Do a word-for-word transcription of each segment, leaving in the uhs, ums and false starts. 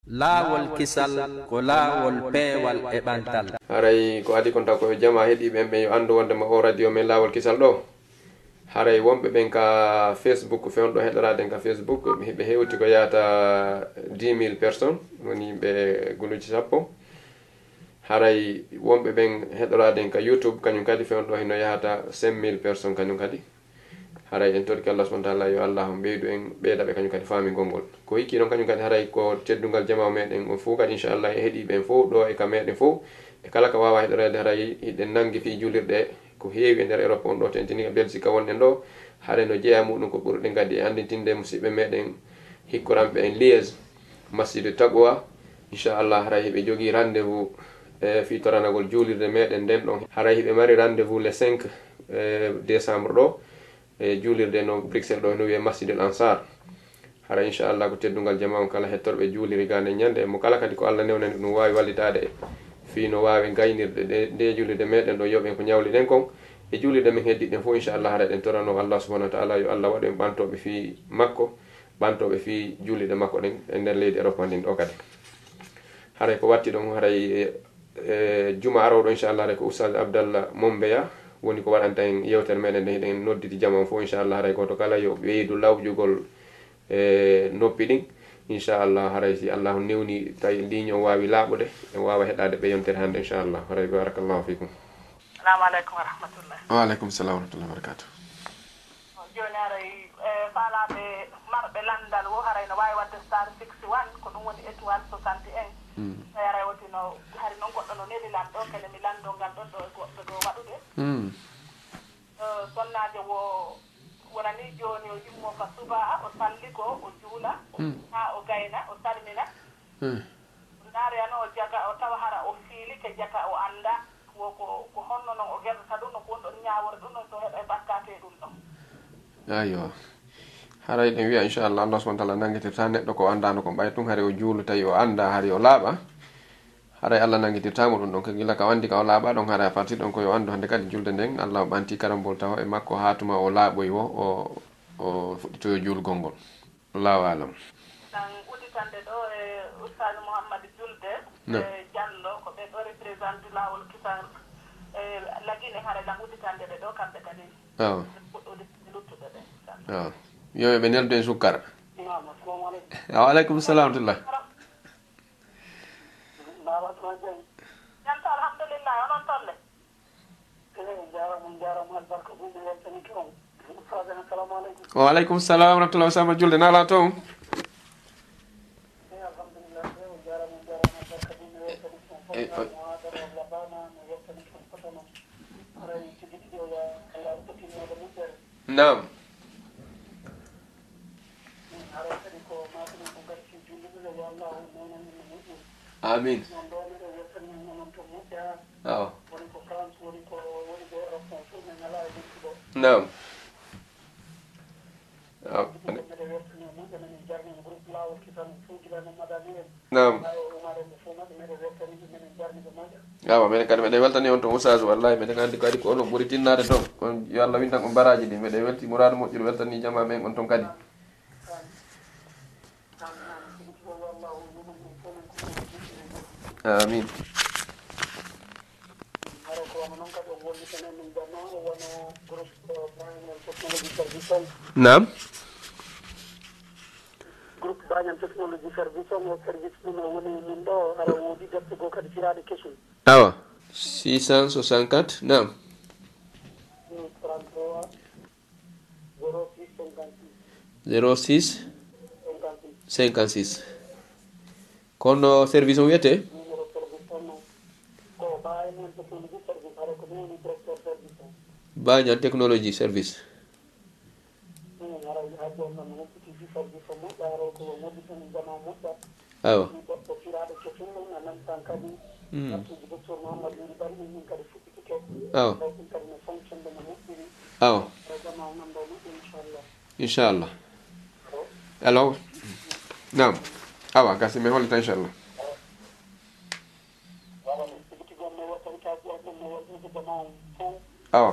laawol kisal ko laawol peewal e ɓantal. haray ko adi kon taw ko jama heeɗi ɓen ɓe yo andu wondema o radio men laawol kisal ɗo haray wonɓe ɓen ka Facebook fewno ɗo heɗoraden ka Facebook ɓe hewti ko yahata dix mille personnes woni ɓe guluji sappo. haray wonɓe ɓen heɗoraden ka YouTube kañum kadi fewno ɗo heno yahata cinq mille personnes kañum kadi. haray en torki Allah subhanahu wa ta'ala yo Allah ɓeydu en ɓeydaɓe kañum kadi faami gongol ko hikki noon kañum kadi haray ko teddugal jama meɗen on fof kadi inchallah e heeɗi ɓen fof ɗo e ka meɗen fof e kala ko wawa heɗorede haray hiɗen nangi fi julirɗe ko heewi e nder Europe on ɗo tentini e Belgique wonɗen ɗo haray no jeeya muɗum ko ɓurɗen kadi e andintinde musidɓe meɗen hikkoranɓe en Liège masjidu Taqwa inchallah haray hiɓe jogui rendez-vous e fi toranagol julirde meɗen nden ɗon haray hiɓe mari rendez-vous le cinq décembre ɗo e julirde no Bruxelles ɗo no wiye Masjidul Ansar hara inchallah ko teddugal jama on kala hettorɓe juliri gande ñande mo kala kadi ko Allah newnani ɗum wawi wallitade fi no wawi gaynirde de julirde meɗen ɗo yoɓen ko ñawliɗen kon e julirde men heddiɗen fof inchallah hara ɗen torano Allah subhanahu wa ta'ala yo Allah waɗu en ɓantoɓe fi makko ɓantoɓe fi julirde makko ɗen e nder leydi Europe ndin ɗo kadi haray ko watti ɗon haray e juma arowɗo inchallah haray ko Oustaz Abdallah Mombeya woni ko waɗanta en yewtere meɗen nde hiɗen nodditi jama fof inchallah haray goto kala yo ɓeydu lawƴugol e noppi ɗin inchallah haray si Allah newni tawi ligne o wawi laaɓude en wawa heɗade ɓe yontere hande inchallah haray barakallahu fikum. Assalamu aleykum wa rahmatullah. Wa aleykum salam wa rahmatullahi wa barakatuh. joni haray faalaɓe marɓe landal wo haray no wawi wadde star sixty one ko ɗum woni étoile soixante et un tawi haray wotino hari noon goɗɗo no nelilan ɗo kene mi lando ngal ɗon ɗo e goɗɗo ɗo waɗude sonnajo wo wonani joni o yimmo ka suba o salli ko o juula ha o gayna o salmina naariyano o jaga o tawa hara o fiili ke jaka o anda woko ko honno noon o guerdata ɗum no ko wonɗon ñawore ɗum noon so heeɓa e bakkate ɗum ɗon ayyo haray ɗen wiya inchallah Allah subhanahu wa ta'ala nanguitirta neɗɗo ko andano ko ɓay tun haray o juulu tawi o anda haray o laaɓa haray Allah nanguitirtamo ɗum ɗon ko gila ka wandi ka o laaɓa ɗon haray a partir ɗon koyo andu hande kadi julde nden Allah o ɓanti karambol tawa e makko hatuma o laaɓoy wo o o fuɗɗitoyo julgol ngol Allahu alam. tan udditande ɗo e Oustaz Mouhammad Julde e Diallo ko ɓe ɗo représente lawol kisal e lagine haray ɗam udditande ɓe ɗo kamɓe kadi fuɗɗude luttuɓe ɓe waaw yoyo ɓe neldu en sukkara. Wa aleykum salam wa rahmatullah. janta alhamdulillah onon tolle wa aleykum salam wa rahmatullah Sama Julde nala toon naam amin aw naam aw naam awa minen kadi meɗen weltani on toon Oustaz wallahi meɗen andi kadi ko onon ɓuuri tinnade toon on yo Allah wintan on baraji ɗi meɗen welti mouradu moƴƴuɗo weltani jama men on toon kadi amin naam groupe Bagnam technologie service on service ɗum woni min ɗo ara woodi defte goo kadi firaɗe kesum awa six cent soixante-quatre naam zéro six cinquante-six kono service o wiyete Bagnam technologie service awa awa awa inchallah alors naam awa gasi mi hollita inchallah awa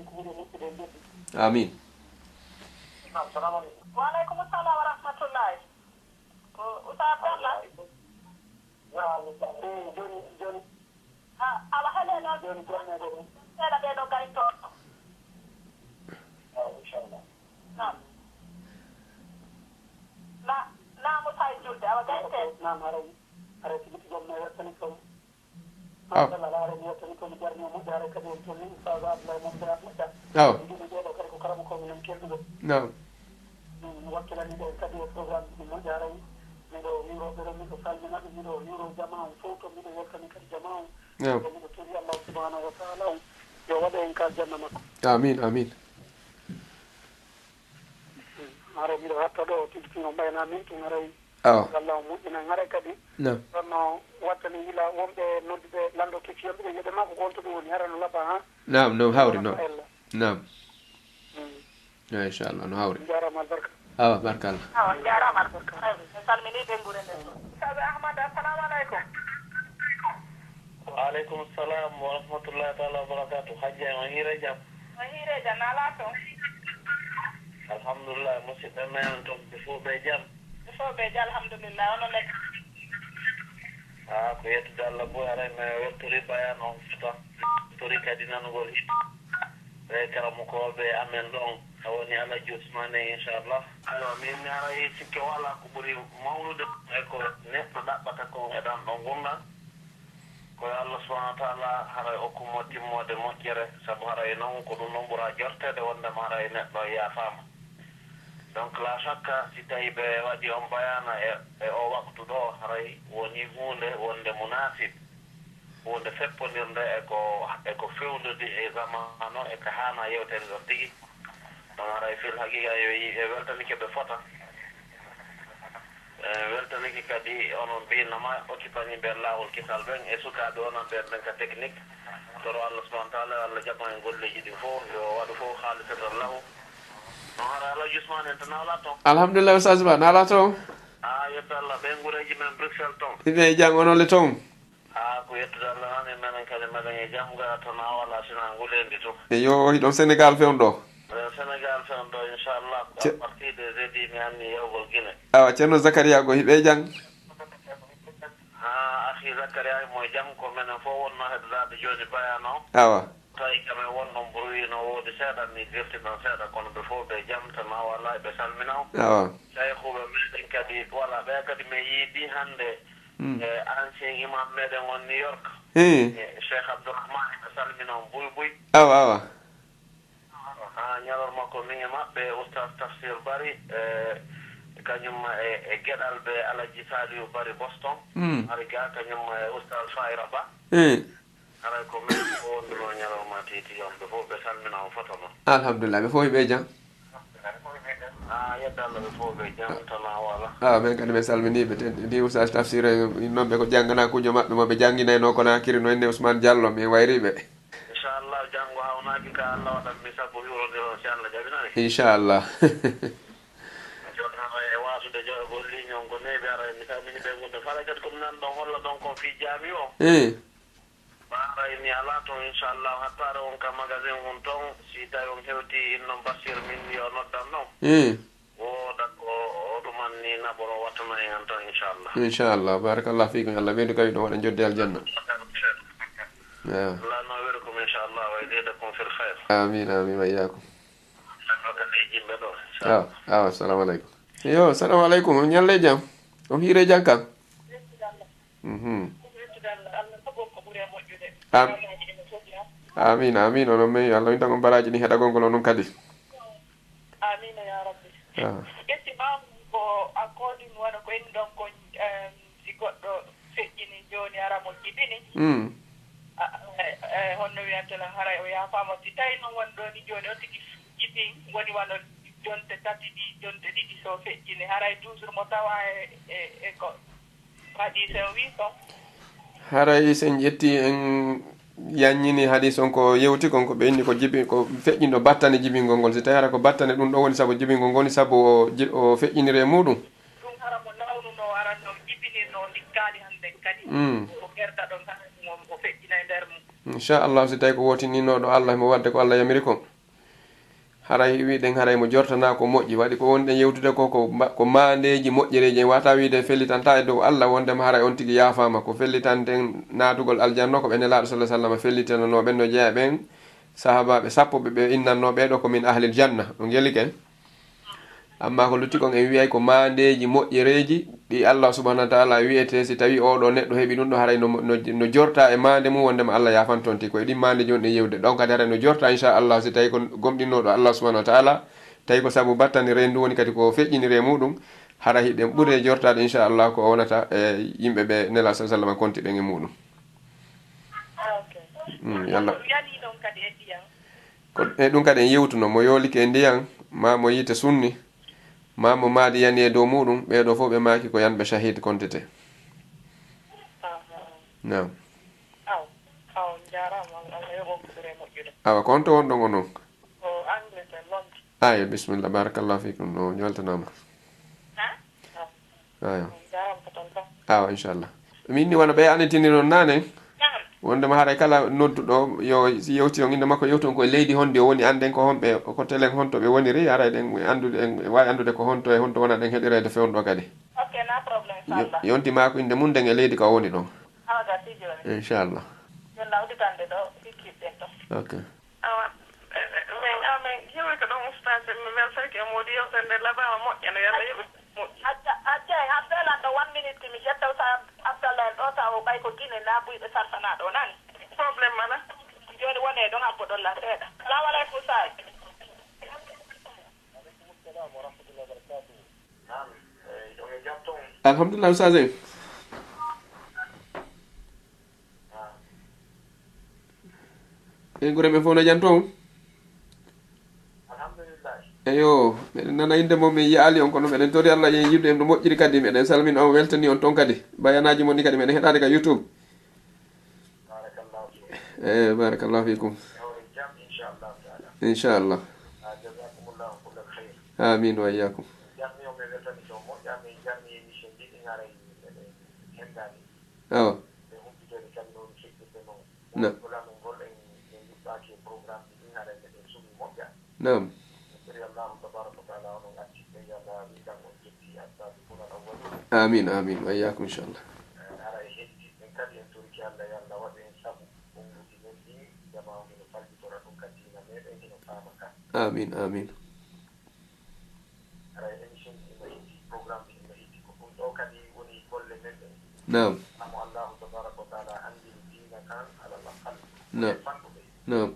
amin wa aleykum salam wa rahmatullahi ko Oustaz Abdallah نعم هري هري تبي تجمع ما يتنكم أو هذا لا هري يتنكم جارني مو هري كده تقولين فاضل لا ممتع ممتع أو يجي يجي كده كرامكم من كيلو نعم وكلا نيجي كده بروجرام من جاري ميرو ميرو ميرو ميرو سالمنا ميرو ميرو جماعة فوتو ميرو يتنك الجماعة نعم ميرو تري الله سبحانه وتعالى يوضع إنك الجنة مكو آمين آمين هري ميرو حتى لو تلفين بينا منكم هري أو الله مجنا هري كده نعم no watani ila wonɓe nodduɓe lando kecci yonɓe yeɗe ma ko gontuɗo woni harano laaɓa ha نعم نو هاوري نو نعم إن شاء الله نو هاوري jarama albarka أو بارك الله awa jarama mi salmini ɓe guure nden ɗo sabi ahmad assalamu aleykum waaleykum salam wa rahmatullahi taala wa barakatu hajja o hiire jam o hiire jam ala toon alhamdulillah musidɓe men toon ɓe fof ɓe jam ɓe fof ɓe ja alhamdulillah ono nekk ha ko yettude allah boy aray mi weltori bayan on fota tori kadi nanugol hit ɓe karamokoɓe amen ɗon a woni alaji ousmane inchallah alors min mi aray sikke wala ko ɓuuri mawnude e ko neɗɗo ɗaɓɓata kon e ɗan ɗo gunɗan koye allah subahana wa taala haray okkumo timmode moƴƴere saabu haray noon ko ɗum noon ɓuura jortede wondema haray neɗɗo yafama donc la chaque si tawi ɓe waɗi on bayana e e o waktu ɗo haray woni hunde wonde munasib hunde feppodirde eko eko fewnude e zamano e ko hana yewtere ɗo tigi ɗon haray fil haqiqa yo yi e weltanike ɓe fota e weltanike kadi onon mbinama occupani ɓe lawol kisal ɓen e sukaɓe onon ɓen ɓen ka technique toro allah subahana wa taala allah jaɓa e golleji ɗi fof yo waɗu fof haaliseto lahu alhamdulillah ustaz ba nala to a yetto allah ɓe guureji men bruxelles toon iɓe jang onole toon a ko yettude allah nane menen kadi meɗen e jam ga to na wala sina ngulendi to e yo hiɗon sénégal fewn ɗo sénégal fewn ɗo inchallah à partir de jeudi mi anni yewgol guine awa ceerno zacharia go hiɓe jang ha akhi zacharia mo jam ko menen fof wonno heɗodade joni bayano awa tawi kamen wonno bruit no woodi seeɗa mi dirti ɗon seeɗa kono ɓe fof ɓe jam tan ma walla ɓe salminaw awa cheikhuɓe meɗen kadi voilà ɓe kadi mi yiidi hannde e ancien imam meɗen won new york cheikh abdourahmane ɓe salminaw buy buy awa awa ha ñalorma ko min e maɓɓe oustas tafsir bari e kañum e e geɗal ɓe alaji saliou bari boston hari ga kañum e oustas fayra ba aray ko men ko wonduno ñalawma titi yomɓe fof ɓe salmina o foto noon alhamdulillah ɓe fof ɓe jam a yedda allah ɓe fof ɓe jam tana wala awa men kadi ɓe salminiɓe ndi oustas tafsir noon ɓe ko janggana kujo maɓɓe moɓe jangguinayno kono hakkirino enne ousmane diallo mi wayriɓe inchallah janggo hawnaki ka allah waɗanmi sappo hiwrode on si allah jaɓinani inchallah joɗama e wasude joɗogol ligne on ko neɓe ara mi salmini ɓe gonɗe fala kadi komi nan ɗon holla ɗon kon fi jaami o ɓaarayni ala toon inchallah hattare on ka magasin hun toon si tawi on hewti innon basir min yo noddan ɗon wodat o oɗumanni naɓoro wattana en han toon inchallah inchallah barakallah fikum allah ɓeydu kawi ɗon waɗa jodde aljanna allah no werukum inchallah way ɗeyda kum fil hayr amin amin wa iyakum ɗo kadi jimɓe ɗo awa awa assalamu aleykum yo assalamu aleykum on ñalle jam on hiire jam kam amin amin onon mi allah min tan on baraji ɗi heɗagol ngol onon kadi amina ya rabbi ƴettimam ko a koɗin waɗa ko enni ɗon ko si goɗɗo feƴƴini joni ara mo jibini honno wiyantela haray o yafama si tawi noon woni ɗo ni joni o tigi jibin woni wano jonte tati ɗi jonte ɗiɗi so feƴƴini haray toujours mo tawa e e ko hadise o wi ko haray sen ƴetti en yanñini hadis on ko yewti kon ko ɓe inni ko jibi ko feƴƴinɗo battane jibingol ngol si tawi hara ko battane ɗum ɗo woni saabu jibingol ngol woni saabu o feƴƴinire muɗum ɗum hara mo nawnuno aranno jibinirno ndikkaali hannde kadi o gerta ɗon tan o feƴƴina e nder mum inchallah si tawi ko wotininoɗo allah mo wadde ko allah yamiri kon haray wiɗen haray mo jortana ko moƴƴi waɗi ko wonɗen yewtude ko ko mandeji moƴƴereji en wata wiide fellitanta e dow allah wondema haray on tigui yafama ko fellitanten natugol aljanno ko ɓen elaɗo sallah sallam fellitanoɓen no jeeya ɓen sahabaɓe sappo ɓe ɓe innanno ɓeɗo komin ahlil janna o gueli ken amma ko lutti kon en wiyay ko mandeji moƴƴereji ɗi Allah subhanahu wa ta'ala wiyete si tawi oɗo neɗɗo heɓi ɗum ɗo haray no, no, no jorta e mande mum wondema Allah yafantonti koye ɗin mande joni ɗe yewde donc kadi haray no jorta inchallah si tawi ko gomɗinnoɗo Allah subhanahu wa ta'ala tawi ko saabu battanire ndu woni kadi ko feƴƴinire muɗum hara hiɗen ɓuure jortade inchallah ko wonata e yimɓe ɓe nela sa sallam konti ɗen e muɗum yalla ko e ɗum kadi en yewtuno mo yoolike e ndiyan ma mo yite sunni ma mo maadi yani e dow muɗum ɓeɗo fof ɓe maaki ko yanɓe shahid kontete nam awa ko honto wonɗon o noon ayo bisimillah barakallahu fikum no ñoltanama ayo awa inchallah min ni wona ɓe anitini noon nane wondema haray kala nodduɗo yo yewti on inde makko yewton koye leydi honde o woni anden ko honɓe ko telen honto ɓe woniri haray ɗen andude en wawi andude ko honto e honto wona ɗen heɗirede fewnɗo kadi yonti ma ko inde mum nden e leydi ko woni ɗon inchallah ok alhamdulillah ustaz e gure men fof no jan toon eyo meɗen nana inde mom min yaali on kono meɗen tori Allah yen yimɓe en no moƴƴiri kadi meɗen salmina on weltani on toon kadi bayanaji mon ni kadi meɗen heɗade ka YouTube e barakallahu fikum inchallah amin wa iyyakum awa na nam amin amin wa iyyakum inchallah amin amin nam nam nam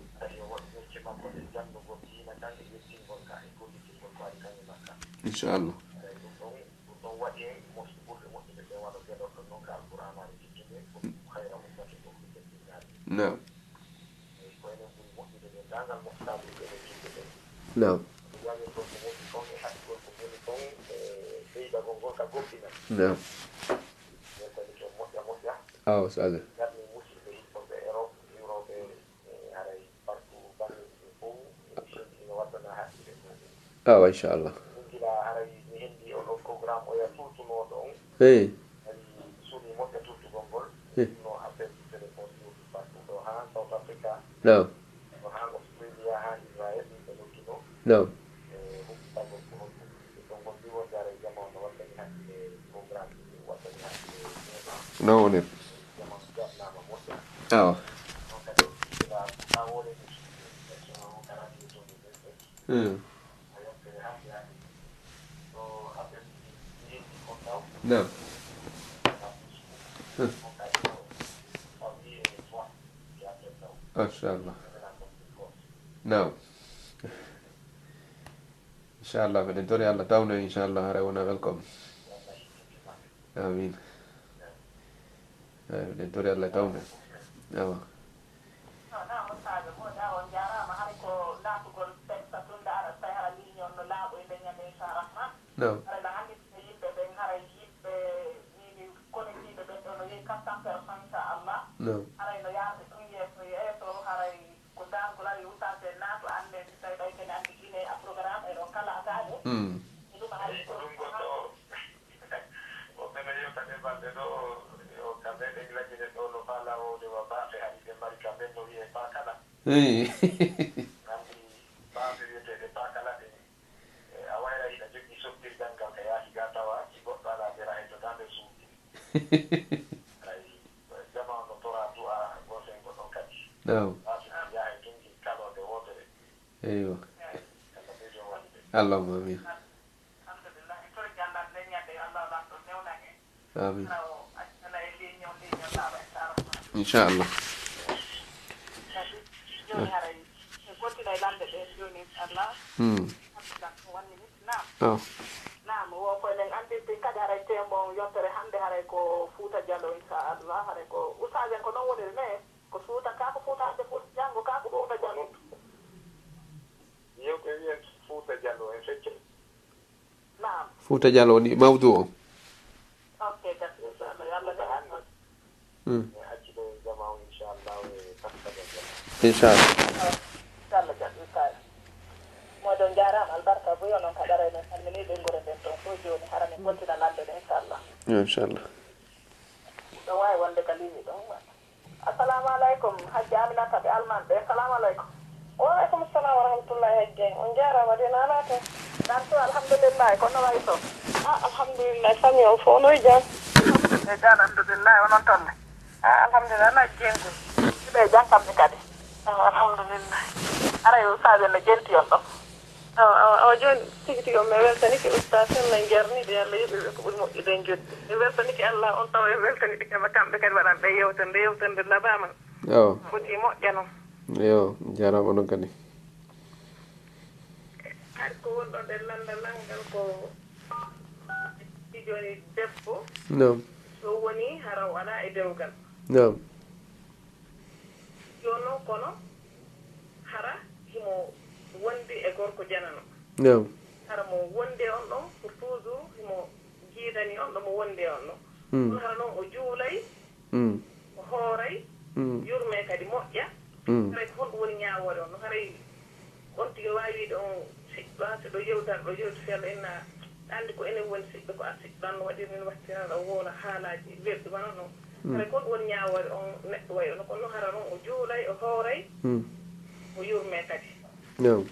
inchallah nam nam nam aw sada awa inchallah hey no no no woni awa hmm no inshallah no inshallah meɗen tori Allah tawno inshallah hara wona welcome amin meɗen tori Allah tawno awa no no mm hey no eyo Allahumma amin آمين أنا اللي يوم اللي يوم لا بس إن شاء الله جوني هاي كنت لا يلاند جوني الله امم نعم اه نعم هو فعلا عندي بكاد هاي تيمو يوتر عندي هاي كو فوتا جالو إن شاء الله هاي كو وساعدين كنا ونرمي كو فوتا كاكو فوتا عندي فوتا جانgo كاكو فوتا جالو يوم كذي فوتا جالو إن شاء الله نعم فوتا جالو دي موضوع أوكي بس يلا جهان امم أجل جماعة إن شاء الله وتفضل إن شاء الله يلا جهان modon jaram albarka bu yonon ka dara men salmini be ngore den ton so joni harami kontina lande inshallah inshallah do way wonde kalimi don assalamu alaikum hajji aminata be alman be assalamu alaikum wa alaikum assalam wa rahmatullahi hajji on jara wadina alata dan to alhamdulillah kono way to ah alhamdulillah fami o fo no jam e dan alhamdulillah onon tonne ah alhamdulillah na jengu be jankam ni kadi ah alhamdulillah ara yo sabe na jenti on do o jon tigi tigi o me weltani ke ustation na jarni de Allah yibe ko bul mo iden jot e weltani ke Allah on taw e weltani ke ma kambe kadi wadan be yewtan be yewtan de labama yo foti mo jano yo jarama non kadi ar ko wondo de landa langal ko joni debbo no so woni hara wala e dewgal no jono kono hara himo wonde e gorko janano no hara mo wonde on ɗon pour toujours mo jiidani on ɗo mo wonde on ɗo mm hara noon o juulay mm o hooray mm yurme kadi moƴƴa mm haray ko honɗum woni ñaawore on no haray on tigi waawiide on siɗɗo ha so ɗo yewtan ɗo yewti fella inna anndi ko enen woni siɗɗo ko a siɗɗan no waɗiri min wattinaɗo o woola haalaaji welɗi wana noon haray ko honɗum woni ñaawore on neɗɗo wayi ono kono hara noon o juulay o hooray o yurme kadi no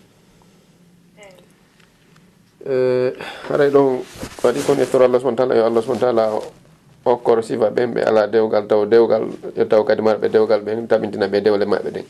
eh haray ɗon waɗi kon ettoro Allah subhanahu wa ta'ala yo Allah subhanahu wa ta'ala okkoro sifa ɓen ɓe ala dewgal taw dewgal yo taw kadi marɓe dewgal ɓen tabintina ɓe dewle maɓɓe ɗen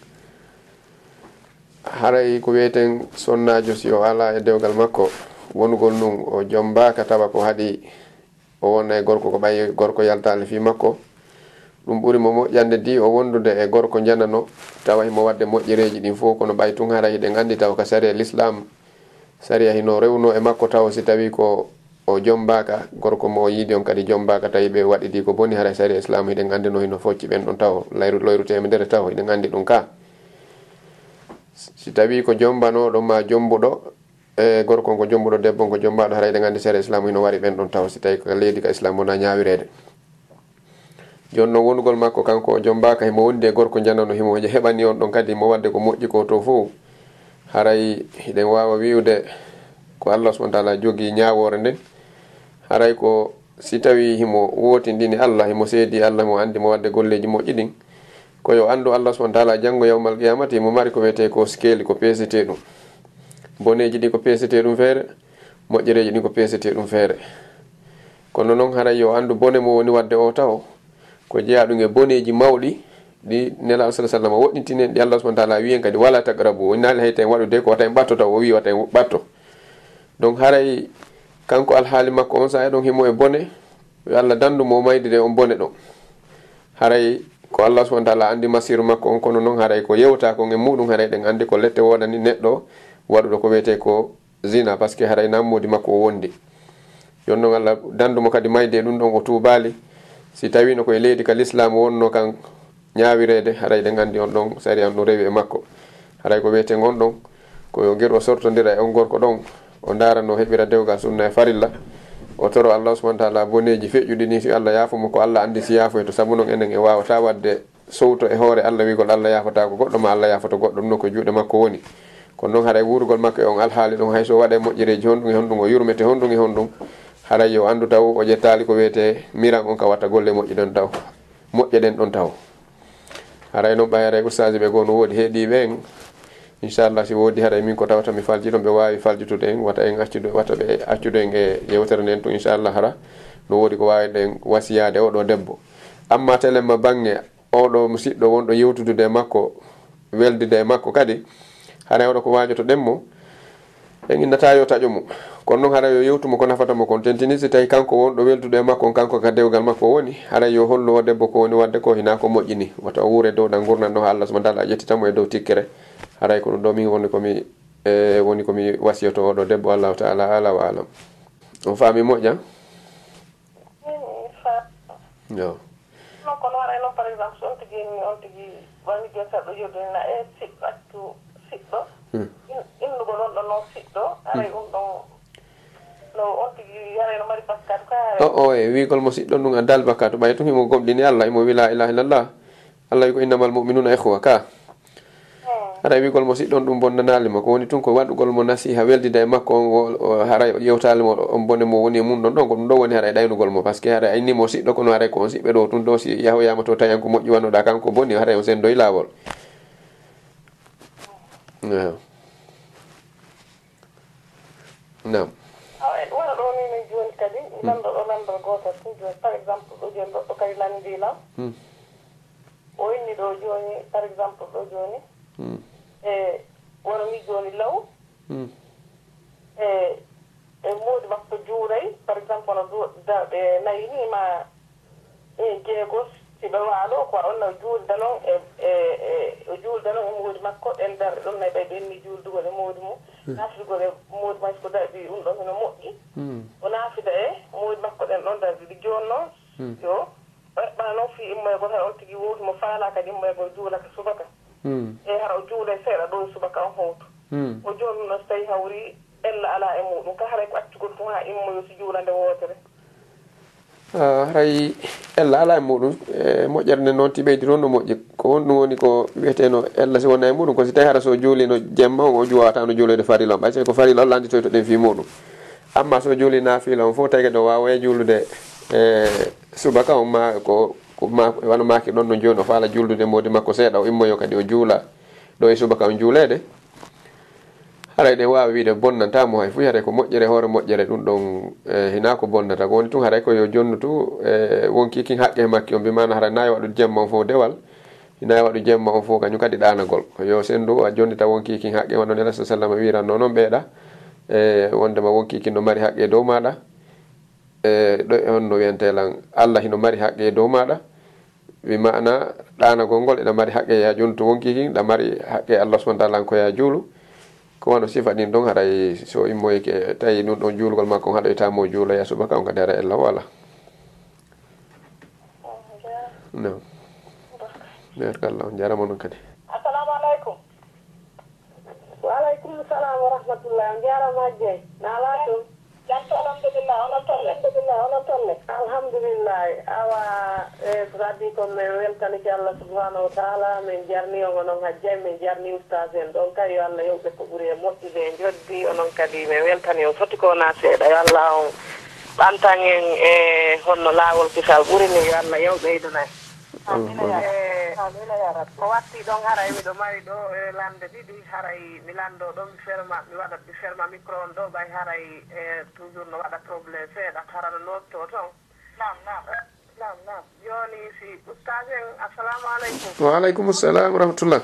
haray ko wiyeten sonnajo si o ala e dewgal makko wonugol nun o jombaka tawa ko haɗi o wonna e gorko ko ɓayi gorko yaltali fi makko ɗum ɓuri mo moƴƴande di o wondude e gorko janano tawa himo wadde moƴƴereji ɗin fof kono ɓay tun haray hiɗen andi taw ka saria l'islam saria hino rewno e makko taw si tawi ko o jombaka gorko mo yiidi on kadi jombaka tawi ɓe waɗidi ko boni haray saria islam hiɗen andi no hino focci ɓen ɗon taw layru loyru temedere taw hiɗen andi ɗum ka si tawi ko jombanoɗo ma jombuɗo e gorko ko jombuɗo debbo ko jombaɗo haray hiɗen andi saria islam hino wari ɓen ɗon taw si tawi ko leydi ka islam wona ñawirede joni noon wonugol makko kanko o jombaka himo wondi e gorko janano himo heɓani on ɗon kadi mo wadde ko moƴƴi ko to fof haray hiɗen wawa wiwde ko Allah subhanahu wa ta'ala jogi ñawore nden haray ko si tawi himo wotindini Allah himo seedi Allah mo andi mo wadde golleji moƴƴi ɗin koyo andu Allah subhanahu wa ta'ala janggo yawmal qiyamati mo mari ko wiyete ko skeli ko pesete ɗum boneji ɗi ko pesete ɗum feere moƴƴereji ɗin ko pesete ɗum feere kono noon haray yo andu bone mo woni wadde o taw ko jeeya ɗum e boneji mawɗi ɗi nela sallallahu alaihi wasallam woɗɗintinen ɗi Allah subhanahu wa ta'ala wiyen kadi wala tagrabu woni naali hayten waɗude ko wata en ɓatto taw o wi wata en ɓatto donc haray kanko alhaali makko on sa eɗon himo e bone yo Allah dandu mo maydide on bone ɗon haray ko Allah subhanahu wa ta'ala andi masiru makko on kono noon haray ko yewta ko e muɗum haray ɗen andi ko lette woɗani neɗɗo waɗuɗo ko wiyete ko zina par ce que haray nammudi makko o wondi jon noon Allah dandumo kadi mayde ɗum ɗon o tuubali si tawi no koye leydi ka l'islam wonno kan ñawirede haray ɗen andi on ɗon sari an no rewi e makko haray ko wiyete on ɗon koyo guir o sortodira e on gorko ɗon o dara no heɓira dewgal sunna e farilla o toro Allah subhanahu wa ta'ala boneji feƴƴuɗi ni si Allah yafumo ko Allah andi si yafoy to sabu noon enen e wawata wadde sowto e hoore Allah wigol Allah yafata ko goɗɗo ma Allah yafata goɗɗo ɗum no ko juuɗe makko woni kono noon haray wurugol makko e on alhaali ɗon hayso waɗe moƴƴereji honɗum e honɗum o yurmete honɗum e honɗum haray yo andu taw o jettali ko wiyete miran on ka watta golle moƴƴi ɗon taw moƴƴe ɗen ɗon taw haray noon ɓay haray ustaji ɓe goo no woodi heeɗi ɓen inchallah si woodi haray min ko tawata mi falji ɗon ɓe wawi faljitude en wata en accude wata ɓe accude en e yewtere nden to inchallah hara no woodi ko wawi ɗen wasiyade oɗo debbo amma telemma bange oɗo musidɗo wonɗo yewtudude makko weldide makko kadi haray oɗo ko wajoto ɗemmo en innata yo taƴo mum kono noon hara yo yewtumo ko nafatamo kon tentini si tawi kanko wonɗo weldude e makko on kanko ka dewgal makko woni hara yo hollu o debbo ko woni wadde ko hina ko moƴƴini wata wuure dow ɗan gurnan ɗo ha Allah subahana taala ƴettitamo e dow tikkere haray ko ɗum ɗo min woni komi e woni komi wasiyoto oɗo debbo allahu taala ala wa alam on faami moƴƴa yo non kono waɗa noon par exemple so on tigi on tigi woni jotaɗo yodina e siɗɗo accu siɗɗo innugo ɗon ɗo noon siɗɗo aray ɗum ɗon no on tigi haray no mari bakkatu ka o o e wigol mo siɗɗon ɗum a dal bakkatu ɓay tum himo gomɗini Allah imo wi la ilaha illallah Allah wi ko innamal mu'minuna ikhwa ka hara wigol mo siɗɗon ɗum bonnanalimo ko woni tun ko waɗugol mo nasiha weldida e makko on hara yewtale mo on bone mo woni e mum ɗon ɗon ko ɗum ɗo woni hara e ɗaynugol mo par ce que hara innimo siɗɗo kono haray ko on siɓɓe ɗo tun ɗo si yahoyama to tawi an ko moƴƴi wannoɗa kanko bonni haray on sen doy lawol nam wona ɗo ni min joni kadi lando ɗo lando goto tum joni par exemple ɗo joni ɗo kadi nandilam o inni ɗo joni par exemple ɗo joni e wono wi joni law e e moodi makko juuray par exemple ono ɓe nayi ni ma e jeegos si ɓe waalo quoi on no juulda noon e e o juulda noon e moodi makko ɗen darɗe ɗon nayi ɓay ɓenni juuldugol e moodi mum naafidugol e moodi makko ko darɗi ɗum ɗon heno moƴƴi o naafida e moodi makko ɗen ɗon darɗi ɗi joni noon yo ɓana noon fi immoyegol hay on tigi wowti mo faala kadi immoyegol juulaka subaka e hara o juula e seeɗa ɗo subaka on howtu o joni ɗum noon so tawi hawri ella ala e muɗum ka haray ko accugol tun ha immoyo so juula nde wootere haray ella ala e muɗum e moƴƴere nde noon tiɓeydi toon no moƴƴi ko won ɗum woni ko wiyeteno ella si wona e muɗum ko si tawi hara so juuli no jemma on o juwawata no juulede farila on ɓay so ko farila on landitoy to ɗen fi muɗum amma so juuli naafila on fof tawi kadi o wawa e juulude e subaka on ma ko ma wano maki ɗon no joni o faala juuldude modi makko seeɗa o immoyo kadi o juula ɗo e subaka on juulede haray ɗe wawi wiide bonnantamo hay fu haray ko moƴƴere hoore moƴƴere ɗum ɗon e hina ko bonnata ko woni tun haray ko yo jonnutu e wonki kin haqqe makki on mbimana haray nayi waɗu jemma on fof dewal hinayi waɗu jemma on fof kañum kadi ɗanagol yo sendu a jonnita wonki kin haqqe wonno nela sa sallam wiranno noon ɓeeɗa e wondema wonki kin no mari haqqe dow maɗa e ɗo e on no wiyentelan Allah hino mari haqqe e dow maɗa wi mana ɗanagol ngol ena mari haqqe ya jonnutu wonki kin ɗa mari haqqe Allah subhanahu wa ta'ala ko ya juulu ko wano sifa ɗin ɗon haray so immoyke tawi ɗum ɗon juulgol makko on haɗoytamo juula ya subaka on kadi hara ella wala no barkallah on jarama noon kadi assalamu aleykum waaleykum salam wa rahmatullah on jarama jeey nala tum janto alhamdulillah onon tolle alhamdulillah onon tolle alhamdulillah awa e sadi ko min weltaniki Allah subhanahu wa taala min jarni on onon hajjay min jarni oustage en ɗon kay yo Allah yewɓe ko ɓuuri e moƴƴude e joddi onon kadi min weltani on foti ko na seeɗa yo Allah on ɓantan en e honno laawol kisal ɓuri ni yo Allah yew ɓeydana amina ya rabbi ko watti ɗon haray miɗo mari ɗo e lande ɗiɗi haray mi lando ɗon mi ferma mi waɗa mi ferma micro on ɗo ɓay haray e toujours no waɗa probléme seeɗa hara no notto toon nam nam nam nam joni si oustage en assalamu aleykum waaleykum salam wa rahmatullah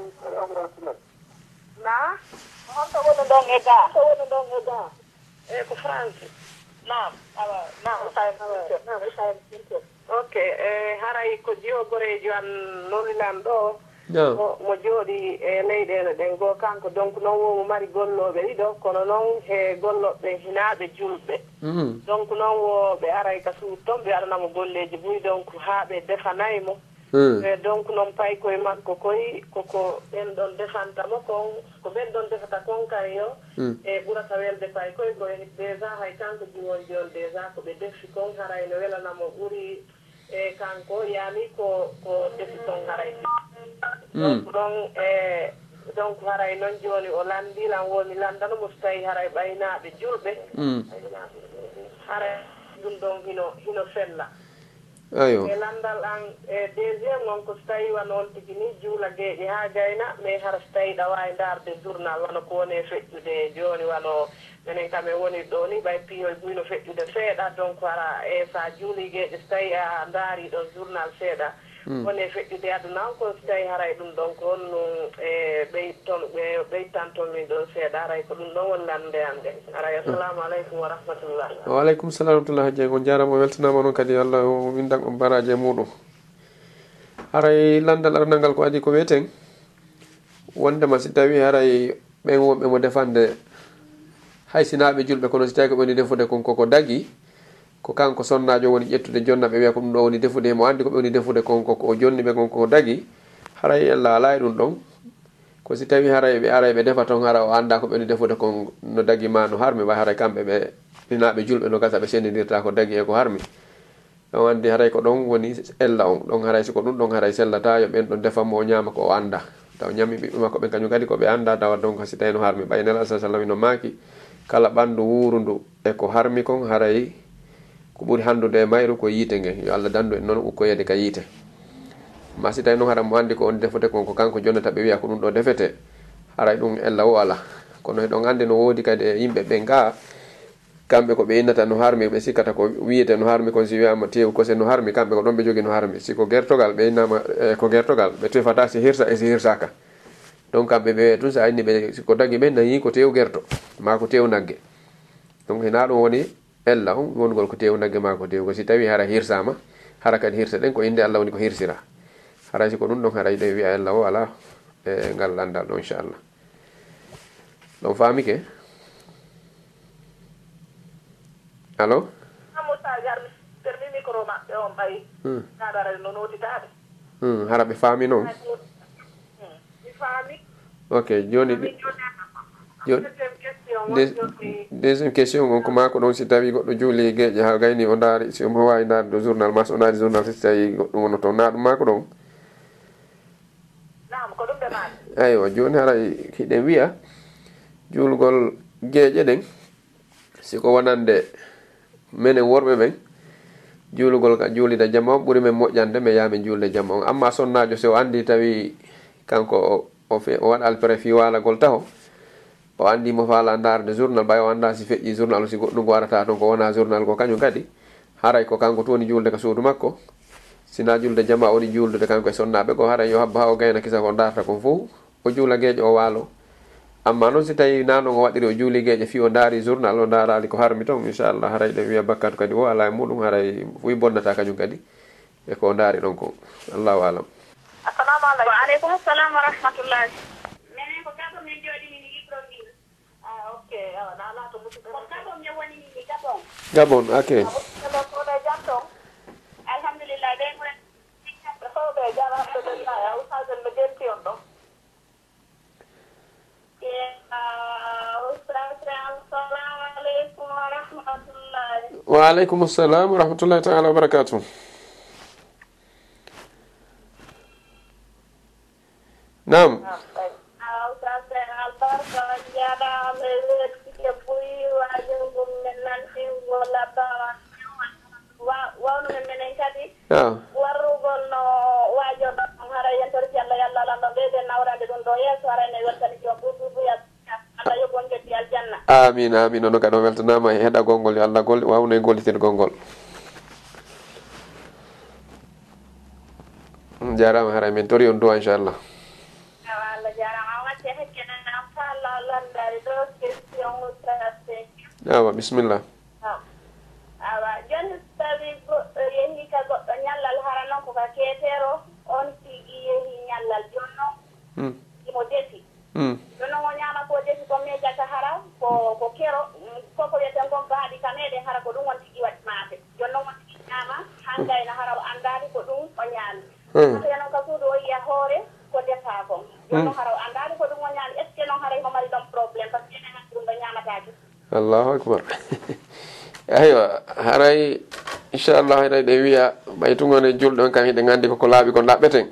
na honto woni ɗon e ga to woni ɗon e ga e ko france nam awa nam nam ok e haray ko jiyo gorejo an nonilan ɗo mo jooɗi e leyɗele ɗen goo kanko donc noon womo mari golloɓe ɗiɗo kono noon he golloɓe hinaɓe julɓe donc noon wo ɓe aray ka suud toon ɓe waɗanamo golleji buy donc ha ɓe defanaymo e donc noon pay koye makko koye koko ɓen ɗon defantamo kon ko ɓen ɗon defata kon kay yo e ɓurata welde pay koye koye déjà hay kanko jiwon jon déjà ko ɓe defi kon haray no welanamo ɓuuri e kanko yaami ko ko defi ton haray donc ɗon e donc haray noon joni o landilan woni landanomo so tawi haray ɓaynaɓe julɓe haray ɗum ɗon hino hino fella ayo e landal an e deuxiéme on ko so tawi wano on tigi ni juula gueeƴe ha gayna mais hara so tawi ɗa wawi darde journal wano ko woni e feƴƴude joni wano minen kam e woni ɗo ni ɓay piyoy buyno feƴƴude seeɗa donc hara e sa juuli gueeƴe so tawi a daari ɗon journal seeɗa woni e feƴƴude aduna ko so tawi haray ɗum ɗon ko honno e ɓey toon ɓe ɓeytanto min ɗon seeɗa haray ko ɗum ɗon woni lande ande haray assalamu aleykum wa rahmatullah. Waaleykum salam wa rahmatullah Dieng on jarama o weltanama noon kadi Allah o windan on baraji e muɗum. Haray landal arnal ngal ko adi ko wiyeten wondema si tawi haray ɓen wonɓe mo defande hay sinaɓe julɓe kono si tawi ko ɓe woni defude kon koko dagi ko kanko sonnajo woni ƴettude jonna ɓe wiya ko ɗum ɗo woni defude mo andi ko ɓe woni defude kon koko o jonni ɓe kon koko dagi haray Allah ala e ɗum ɗon ko si tawi haray ɓe aray ɓe defa toon hara o anda ko ɓe woni defude kon no dagi ma no harmi way haray kamɓe ɓe sinaɓe julɓe no gasa ɓe sendidirta ko dagi e ko harmi ɗon andi haray ko ɗon woni ella on ɗon haray siko ɗum ɗon haray sellata yo ɓen ɗon defamo o ñama ko o anda taw ñami ɓiɓɓe makko ɓen kañum kadi ko ɓe anda tawa donc si tawi no harmi ɓaynel asa sallam no maaki kala ɓandu wurundu e ko harmi kon haray ko ɓuri handude e mayru ko yiite nge yo Allah dandu en noon ukkoyede ka yiite ma si tawi noon hara mo andi ko on defete kon ko kanko jonnata ɓe wiya ko ɗum ɗo defete haray ɗum ella o ala kono heɗon andi no woodi kadi e yimɓe ɓen ga kamɓe ko ɓe innata no harmi ɓe sikkata ko wiyete no harmi kon si wiyama tew kose no harmi kamɓe ko ɗon ɓe jogi no harmi siko gertogal ɓe innama e ko gertogal ɓe tefata si hirsa e si hirsaka donc kamɓe ɓe wiya tun sa anni ɓe siko dagi ɓe nayi ko tew gerto ma ko tew nagge donc hina ɗum woni ella on wongol ko tew nagge ma ko tew ko si tawi hara hirsama hara kadi hirsa ɗen ko inde Allah woni ko hirsira haray siko ɗum ɗon haray ɗe wiya ella o ala e ngal landal ɗo inchallah ɗon faami ke allo hara ɓe faami noon ok joni deuxiéme question on ko ma ko ɗon si tawi goɗɗo juuli gueƴe ha gayni o daari si omo wawi darde journal ma so o daari journal si tawi goɗɗum wono toon na ɗum ma ko ɗon aywa joni haray hiɗen wiya juulgol gueƴe ɗen siko wonande minen worɓe ɓen juulugol ka juulide jamma on ɓuri men moƴƴande mi yamin juulde jamma on amma sonnajo so o andi tawi kanko o fe o waɗa alpréfi walagol taho o andi mo faala darde journal ɓay o anda si feƴƴi journal si goɗɗum ko warata toon ko wona journal ko kañum kadi haray ko kanko to woni juulde ka suudu makko sina julde jamma woni juuldude kanko e sonnaɓe ko haray yo habba ha o gayna kisa ko darta kon fof o juula gueƴe o waalo amma noon si tawi nanon o waɗiri o juuli gueƴe fi o daari journal o darali ko harmi toon inchallah haray ɗe wiya bakkat kadi o ala e muɗum haray fuyi bonnata kañum kadi e ko daari ɗon ko allahu alam. Assalamu aleykum. Wa aleykum assalam wa rahmatullahi. Menen ko gabon min jooɗi min Libreville. Ah ok awa na la to mutu ko gabon mi woni ni gabon. Gabon ok. Gabon ko da jatto. Alhamdulillah be ko ko be jara alhamdulillah ya ustazen be genti on do. Wa aleykum assalam wa rahmatullahi ta'ala wa barakatuh. Naam. Yeah. Amin amin ono kadi o weltanama e heɗagol ngol yo Allah gol wawno e gollitirgol ngol jarama haray min tori on duwa inchallah. awa bisimillah. awa joni tawi yehi ka goɗɗo ñallal hara noon ko ka keetero on tigi yehi ñallal joni noon imo defi joni noon o ñama ko defi ko mejata hara ko ko kero koko wiyeten kon baaɗi ka meɗen hara ko ɗum won tigi waɗi maafe joni noon won tigi ñama hangayno hara o andani ko ɗum o ñaami so yenon ka suudu o yiya hoore ko defa kon joni noon hara o andani ko ɗum o ñaami est ce que noon haray ko mari ɗon probléme par ce que enen handi ɗum ɗo ñamataki. Allahu akbar. Aywa haray inchallah haray ɗe wiya ɓaytugone julɗo on kam hiɗe gandi koko laaɓi ko laɓɓeten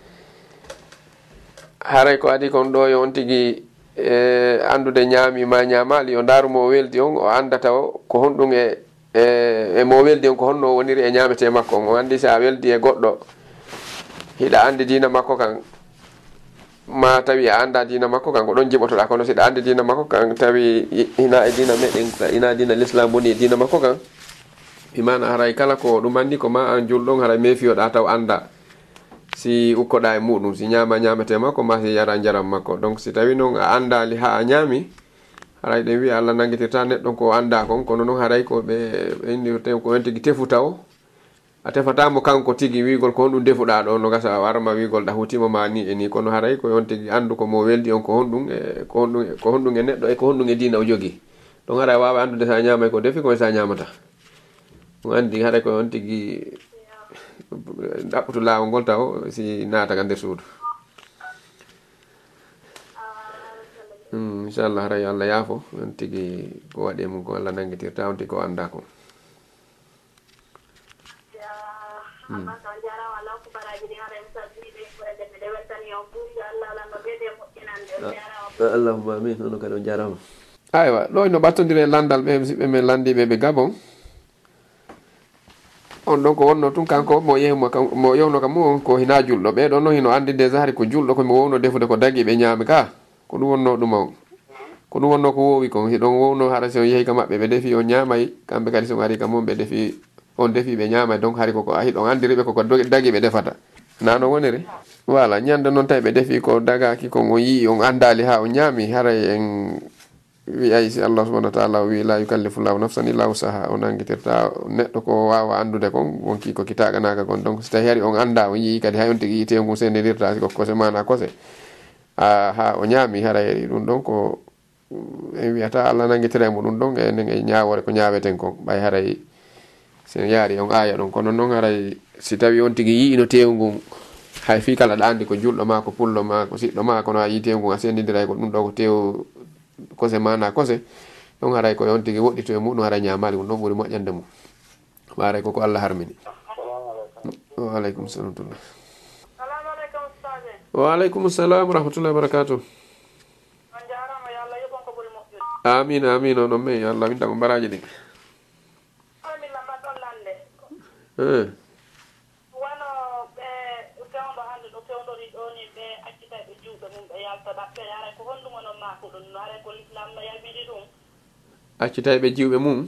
haray ko adi kon ɗo yo on tigui e andude ñaami ma ñamali yo darumo o weldi on o andata o ko honɗum e e mo weldi on ko honno woniri e ñamete makko on o andi sa weldi e goɗɗo hiɗa andi dina makko kan ma tawi a anda dina makko kan ko ɗon jiɓotoɗa kono siɗa andi dina makko kan tawi ina e dina meɗen ina dina l'islam woni e dina makko kan imana haray kala ko ɗum andi ko ma an julɗon haray mefiyoɗa taw anda si ukkoɗa e muɗum si ñama ñamete makko ma si yara jaram makko donc si tawi noon a andali ha a ñaami haray ɗen wi Allah nangitirta neɗɗo ko anda kon kono noon haray ko ɓe indi ko on tigi tefu taw a tefatamo kanko tigi wigol ko honɗum defuɗa ɗo no gasa warma wigol ɗahutima ma ni e ni kono haray ko on tigi andu ko mo weldi on ko honɗum e ko honɗum ko honɗum e neɗɗo e ko honɗum e dina o jogi donc haray wawa andude sa ñamay ko defi ko sa ñamata ɗum andi haray ko on tigi ɗaɓɓutu lawol ngol taw si naata ka nder suudu inchallah haray Allah yaafo on tigi ko waɗi mum ko Allah nangitirta on tigi ko anda ko allahumma amin ono kadi on jarama aywa ɗo no ɓattodire landal ɓe musidɓe men landiɓe ɓe Gabon on ɗon ko wonno tun kanko mo yehi mo yewno kam mum ko hina julɗo ɓe ɗon no hino andi déjà hari ko julɗo komi wowno defude ko dagi ɓe ñaami ka ko ɗum wonno ɗum on ko ɗum wonno ko wowi kon hiɗon wowno hara si on yehi ka maɓɓe ɓe defi on ñaamay kamɓe kadi son ari ka mum ɓe defi on defi ɓe ñaamay donc hari koko hiɗon andiriɓe koko dagi ɓe defata nano woniri voilà ñande noon tawi ɓe defi ko dagaki kon on yii on andali ha on ñaami haray en wi ay si Allah subhanahu wa ta'ala wi la yukallifu llahu nafsan illa wusaha on nangitirta neɗɗo ko wawa andude kon wonki ko kitaganaka kon donc so tawi hari on anda on yii kadi hay on tigi yite ngu sendirirta ko kose mana kose a ha o ñaami haray ɗum ɗon ko en wiyata Allah nangitiremo ɗum ɗon enen e ñawore ko ñaweten kon ɓay haray sen yaari on aya ɗon kono noon haray si tawi on tigi yii no tewngu hay fi kala ɗa andi ko julɗo ma ko pullo ma ko siɗɗo ma kono a yii tewngu a sendidiray ko ɗum ɗo ko tew kose mana kose ɗon haray ko on tigi woɗɗito e muɗum haray ñamali ɗum ɗon ɓuuri moƴƴande mum waray koko Allah harmini wa aleykum salam tullah wa aleykum salam rahmatullahi wa barakatuh amin amin onon men Allah winta ko mbaraji ɗi accitay ɓe jiwɓe mum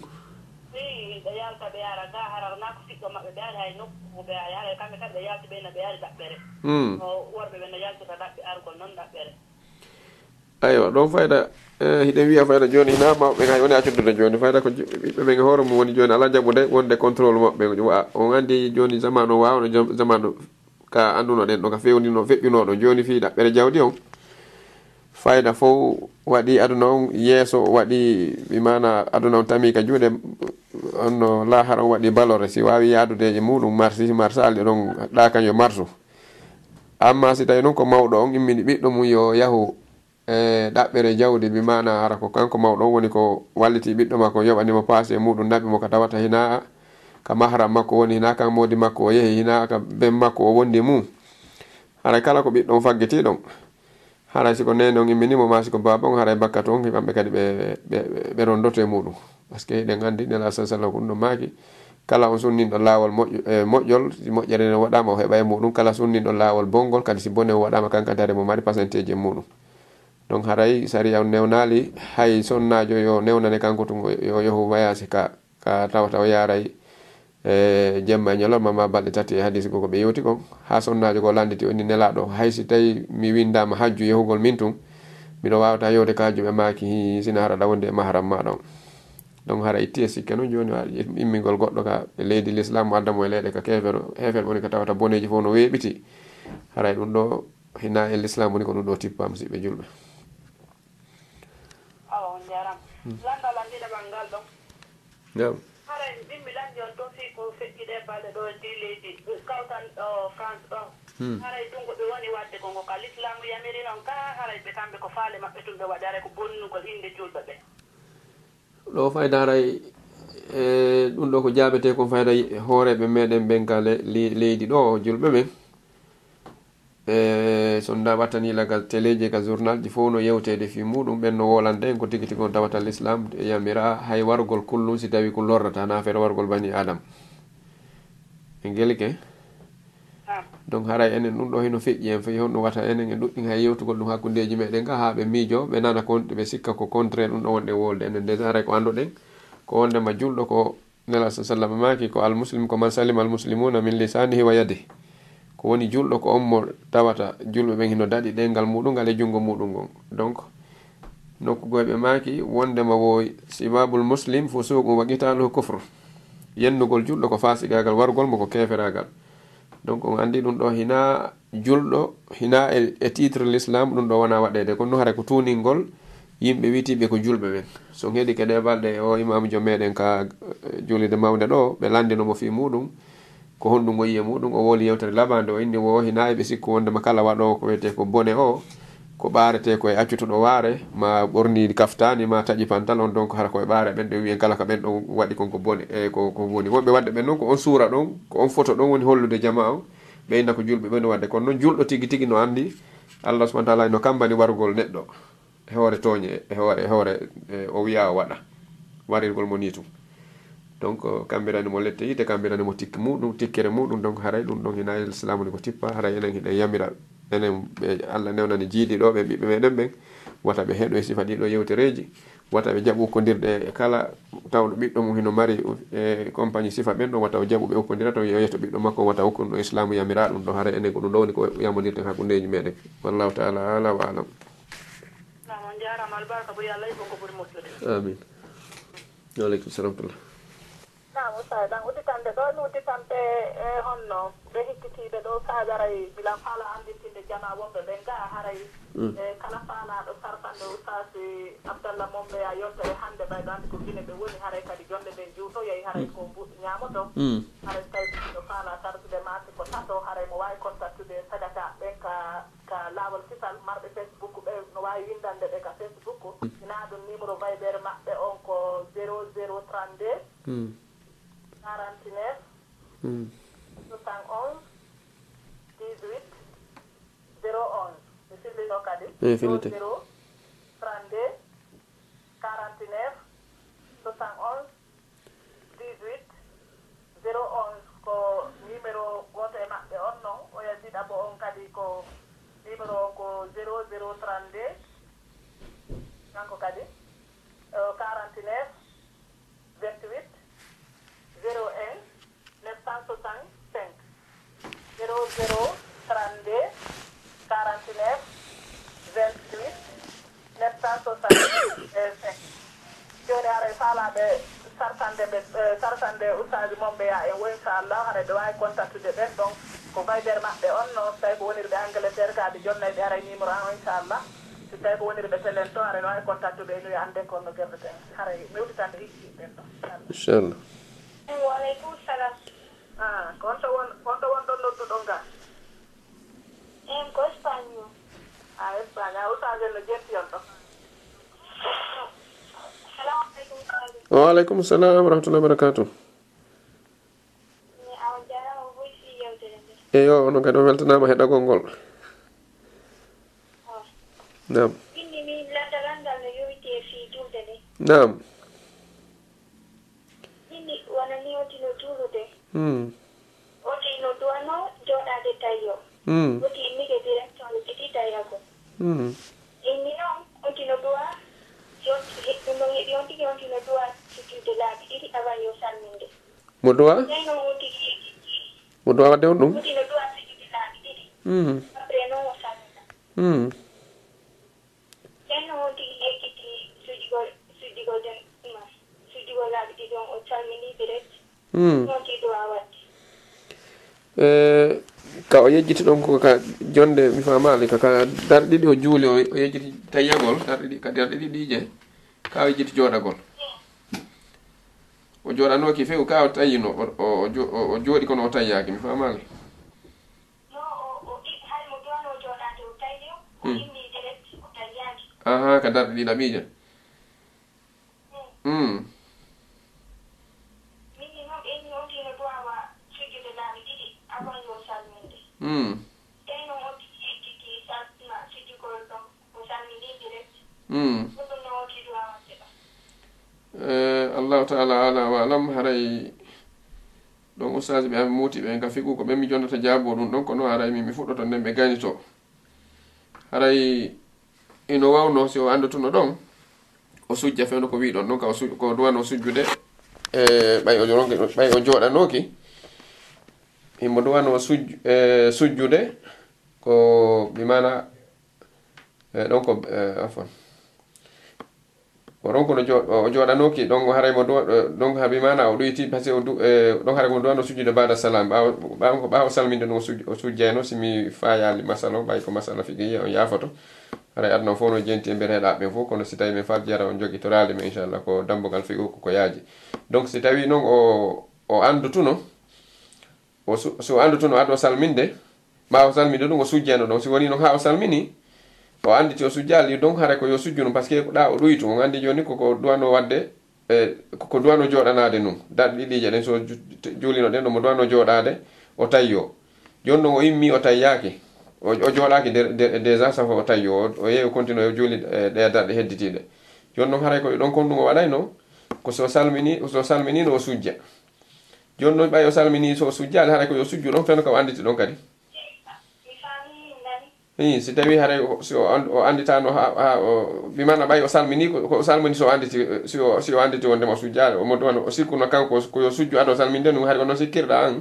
aywa ɗon fayda hiɗen wiya fayda joni hina mawɓe hay woni accudude joni fayda ko ɓiɓɓe ɓe hoore mum woni joni ala jaɓude wonde contrôle maɓɓe on andi joni zaman o wawno zaman ka andunoɗen ɗo ka fewnino feƴƴunoɗo joni fi ɗaɓɓere jawdi on fayda fof waɗi aduna on yeeso waɗi bimana aduna on tami ka juuɗe onno lahara on waɗi balore si wawi yadude e muɗum marsi marsalɗe ɗon ɗa kañum marsu amma si tawi noon ko mawɗo on immini ɓiɗɗo mum yo yahu e ɗaɓɓere jawdi bimana hara ko kanko mawɗo on woni ko walliti ɓiɗɗo makko yoɓanimo passe e muɗum naɓi mo ka tawata hina ka mahram makko woni hina kan modi makko o yehi hina ka ben makko o wondi mum haray kala ko ɓiɗɗo on faggiti ɗon haray siko nene on imminimo ma siko baba on haray bakkat on kamɓe kadi ɓe ɓe rondoto e muɗum par ce que eɗen andi nela sa sallam ko ɗum ɗo maaki kala on sunninɗo laawol moƴƴol si moƴƴere ne waɗama o heɓa e muɗum kala sunninɗo laawol bongol kadi si bone o waɗama kankadi hare mo mari pacenteji e muɗum donc haray sariya on newnali hay sonnajo yo newnane kanko tun yo yohu voyage ka ka tawata o yaray e jemma e ñalorma ma balɗe tati e hadisi koko ɓe yewti kon ha sonnajo ko landiti oni nelaɗo hay si tawi mi windama hajju yehugol min tun miɗo wawata yewde ka hajju ɓe maki sina hara ɗawonde e mahram maɗa on donc hara itti e sikke noon joni immigol goɗɗo ka e leydi l'islam addamo e leyɗe ka kefere hefere woni ko tawata boneji fof no weeɓiti haray ɗum ɗo hina e l'islam woni ko ɗum ɗo tippama siɓe julɓe landa landina bangal ɗon yam haray ɗimmi landi on ɗon fi ko feƴƴiɗe balɗe ɗo ndi leydi kawtan ɗo france ɗon haray ɗum ko ɓe woni wadde konko ka l'islam yamiri noon ka haray ɓe kamɓe ko faale maɓɓe tum ɓe waɗi haray ko bonnugol inde julɓe ɓe ɗo fayda haray e ɗum ɗo ko jaabete kon fayda hooreɓe meɗen ɓen ka leydi ɗo julɓe ɓen e sonda wattanilagal téléji ka journal ji fof no yewtede fi muɗum ɓen no wolande en ko tigi tigi on tawata l'islam e yamira hay wargol kullum si tawi ko lorrata hana affaire wargol bani adam e gelike donc haray enen ɗum ɗo heno feƴƴi en fayi honɗum wata enen en ɗuɗɗin hay yewtugol ɗum hakkudeji meɗen ka ha ɓe miijo ɓe nana kon ɓe sikka ko contraire ɗum ɗo wonɗe wolde enen déjà haray ko anduɗen ko wondema julɗo ko nela sa sallam maki ko almuslim ko man salima almuslimuna min lisanihi wa yadihi ko woni julɗo ko on mo tawata julɓe ɓen hino daɗi ɗengal muɗum ngal e junngo muɗum ngon donc nokkugoyɓe maaki wondema wo sibabul muslim fo suuqum wa qitaluhu kufre yennugol julɗo ko fasigagal wargol mo ko keferagal donc on andi ɗum ɗo hina julɗo hina e, e titre l'islam ɗum ɗo wona waɗede kono no hara ko tuningol yimɓe witiɓe ko julɓe ɓen so heedi keɗe balɗe o imamu jo meɗen ka julide mawde ɗo ɓe landinomo fi muɗum ko honɗum o yiye muɗum o woli yewtere labande o inni wo hina eɓe sikku wondema kala waɗowo ko wiyete ko bone o ko ɓarete koye accutuɗo waare ma ɓorni kaftani ma taƴi pantalon donc hara koye ɓaare ɓen ɗo wiyen kala ka ɓen ɗon waɗi konko bone e ko ko woni wonɓe wadde ɓen noon ko on suura ɗon ko on photo ɗon woni hollude jama o ɓe inna ko julɓe ɓen wadde kono noon julɗo tigi tigi no andi allah subahana taala no kambani wargol neɗɗo e hoore tooñe e hoore e hoore o wiya o waɗa warirgol mo ni tum donc kambirani mo lette yite kambirani mo tikki muɗum tikkere muɗum donc haray ɗum ɗon hina islamu ni ko tippa haray enen hiɗen yamira enen ɓe allah newnani jiiɗi ɗo ɓe ɓiɓɓe meɗen ɓen wata ɓe heeɗo e sifa ɗiɗo yewtereji wata ɓe jaɓu ukkodirde e kala tawɗo ɓiɗɗo mum hino mari e compagnie sifa ɓen ɗon wata o jaɓu ɓe ukkodira to yeeto ɓiɗɗo makko wata ukkuno ɗo islamu yamira ɗum ɗo haray enen ko ɗum ɗo woni ko yamodirten hakkundeji meɗen wallahu taala ala wa alam amin waaleykum salam tullah nam usta dan uditande ɗo mi uditante e honno ɓe hikkitiɓe ɗo kajaray bilan faala andintinde jama wonɓe ɓen ga haray e kala faalaɗo sarfande ustasi abdallah momɓe ya yontere hande ɓayɗo andi ko guine ɓe woni haray kadi jonde ɓen juuto yeyi haray ko mbuɗ ñamoto haray tawi ɗo faala sartude masi ko tato haray mo wawi contactude sadaka ɓen ka ka laawol sifal marɓe facebook ɓe no wawi windande ɓe ka facebook ina ɗum numéro vaybere maɓɓe on ko zéro zéro trente-deux quarante-neuf soixante onze dix-huit zéro onze mi fillino kadi zéro trente-deux quarante-neuf soixante onze dix-huit zéro onze ko numéro goto e maɓɓe on noon o yaltiɗa bo on kadi ko numéro ko zéro zéro trente-deux kanko kadi quarante-neuf vingt-huit zéro un neuf cent soixante-cinq zéro zéro trente-deux quarante-neuf vingt-huit neuf cent soixante-cinq joni haray faalaɓe sartande ɓe sartande ustaji momɓe ya en wo inchallah haray ɓe wawi contactude ɓen donc ko vaybere maɓɓe on no so tawi ko woniri ɓe Angleterre kadi jonnay ɓe aray numéro an o inchallah so tawi ko woniri ɓe telen to haray no wawi contactude ɓe no ande kon no guerdeten haray mi wutitande hikki ɓen ɗo inchallah Waaleykum salam. Ah, konto won konto won ɗon nodduɗo nga? En ko Espagne. Ah, Espagne. A usaje no jetti on ɗo. Salamu aleykum. wa aleykum salam wa rahmatullahi wa barakatuh Mi awa jarama woyfi yewtere nde. eyo onon kadi o weltanama heɗagol ngol nam Indi min landal ngal no yowiti e fi julde nde. nam Wonani otino juulude hmm otino duwano joɗade tayo hmm oti immige direct on iti tayago hmm inni noon otino duwa ɗum ɗon heeɗi on tigi otino duwa suttude laabi ɗiɗi awan yo salminde mo duwa tawi noon on tigi mo duwa wadde on ɗum otino duwa suttude laabi ɗiɗi hmm après noon o salmina hmm tawi noon on tigi ekkiti sujdigol sujdigol den ma sujdigol laabi ɗiɗi on o salmini direct hmm noon ti duwa wadde e ka o yejjiti ɗon ko ka jonde mi famali ka ka darɗe ɗiɗi o juuli o yejjiti tayyagol darɗe ɗiɗi ka darɗe ɗiɗi je ka o yejjiti joɗagol o joɗanoki few ka o tayyino o o jooɗi kono o tayyaki mi famali no o o hay mo duwano joɗade o tayyo o immi direct o tayyaki aha ka darɗe ɗiɗa ɓiije hmm mini noon ɓenni on tino duwawa sujjude laabi ɗiɗi avant yo salminde hmm tawi noon on tigi yettiti salma sujjugol ɗon o salmini direct hmm ɗum ɗum noon on ti duwa wadde ɗo Eh, allahu taala ala wa alam haray ɗon ustaji ɓe ami muuti ɓe ka figu ko ɓen mi jondata jaabo ɗum ɗon kono haray min mi fuɗɗoto nden ɓe gañito haray ino wawno si o andutuno ɗon o sujja fewno ko wi ɗon ɗon ka ko duwano sujjude e ɓay o ɓay o joɗanoki himo duwano suj e sujjude ko bi mana e donc afon o ronko no jo o jodanoki donc haray mo do donc habi mana o duyti parce o donc haray mo duwano sujjude bada salam ba ba ko ba o salminde no suj o sujjeno simi fayali masalo bay ko masala figi o yafato haray adno fo no jenti ber hedabe fo kono si tawi men fal jara on jogi to raalde me inshallah ko dambugal figo ko yaaji donc si tawi non o o andutuno o so andutuno ado salminde ma o salminde dum o sujjeno donc si woni non ha o salmini o anditi o sujjali donc hare ko yo sujjuno parce que da o ɗoytu on andi joni koko duwano wadde e koko duwano joɗanade num daɗ ɗiɗije ɗen so julino ɗen ɗomo duwano joɗade o tayyo joni non o immi o tayyaki o joɗaki déjà safo o tayyo o yeewi continue o juuli ɗe darɗe hedditiɗe joni non haray ko ɗon kon ɗum o waɗayno ko so salmini so salminino o sujja joni non ɓay o salmini so sujjali haray ko yo sujju ɗon feno kam anditi ɗon kadi i si tawi haray si o anditano ha o bimana ɓay o salmini ko salmini so anditi si o si o anditi wondema sujjade omo ɗon o sikkuno kanko ko yo sujju aɗo salminde ɗum haɗi ko noon sikkirɗa an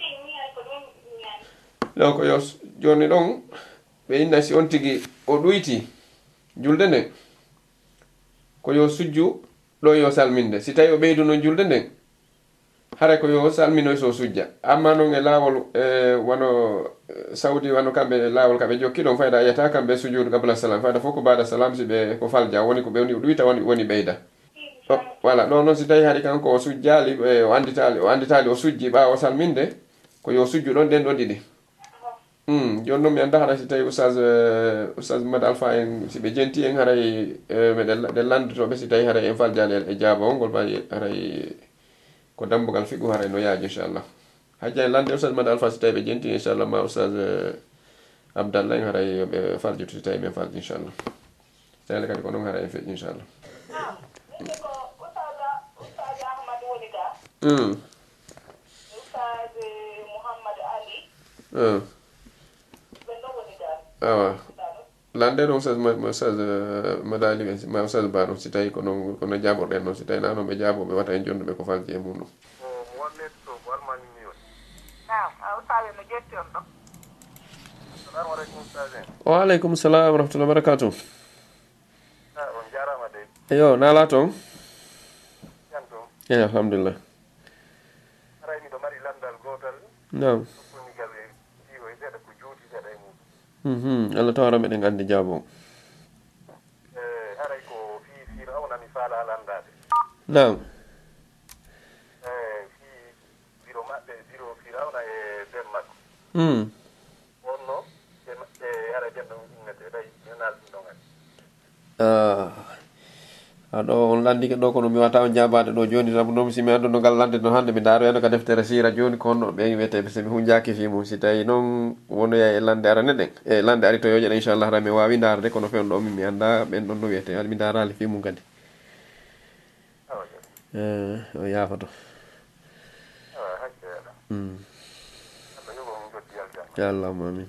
donc yo joni ɗon ɓe inna si on tigi o ɗoyti julde nden ko yo sujju ɗo yo salminde si tawi o ɓeyduno julde nden hare ko yo salminoy so sujja amma noon e laawol e wono saudi wano kamɓe laawol kaɓe jokki ɗon fayda yiyata kamɓe sujudu qabla salam fayda fof ko bada salam si ɓe ko falja woni ko ɓe ɗuyta woni woni ɓeyda voilà ɗon noon si tawi haɗi kanko o sujjali o anditali o anditali o sujji ɓa o salminde ko yo sujju ɗon ɗen ɗo ɗiɗi Hmm, joni noon mi anda haɗa si tawi oustaz oustaz Mad Alpha en si ɓe jenti en haray meɗen ɗen landotoɓe si tawi haray en faljali e jaaba o ngol mbawi haray ko dambugal figu haray no yaaji inchallah hajja en lande oustaz Mad Alpha si tawi ɓe jenti inchallah ma oustaz Abdallah en haray yoɓe faljitu si tawi men falji inchallah tawle kadi ko noon haray en feƴƴi inchallah hmm hmm awa lande ɗon oustaz oustaz madali ɓe ma oustaz ba ɗum si tawi ko noon kono jaɓorɗen noon si tawi na noon ɓe jaaboɓe wata en jonduɓe ko falji e mum ɗum wa aleykum salam wa rahmatullah barakatuh eyo nala toon eyi alhamdulillah nam Mhm, Allah tawara meɗen andi jaabo. Eh, haray ko fi Firawna mi fala alandade. Naam. Eh, fi biro maɓɓe biro Firawna e ben makko. Hmm. Onno e haray ben ɗon innete ɗay menal ɗum ɗon andi. Ah. Aɗo on landike ɗo kono mi wata on jabade ɗo joni sabu noon simi andu no ngal lande no hande mi daaro eno ka deftere sira joni ko honno ɓe wiyeteɓe somi hunjaki fi mum si tawi noon wonoya e lande arane ɗen e lande ari to yoƴe ɗen inchallah ra mi wawi darde kono fen ɗo min mi anda ɓen ɗon no wiyete mi darali fi mum kadi o yafato allahuma amin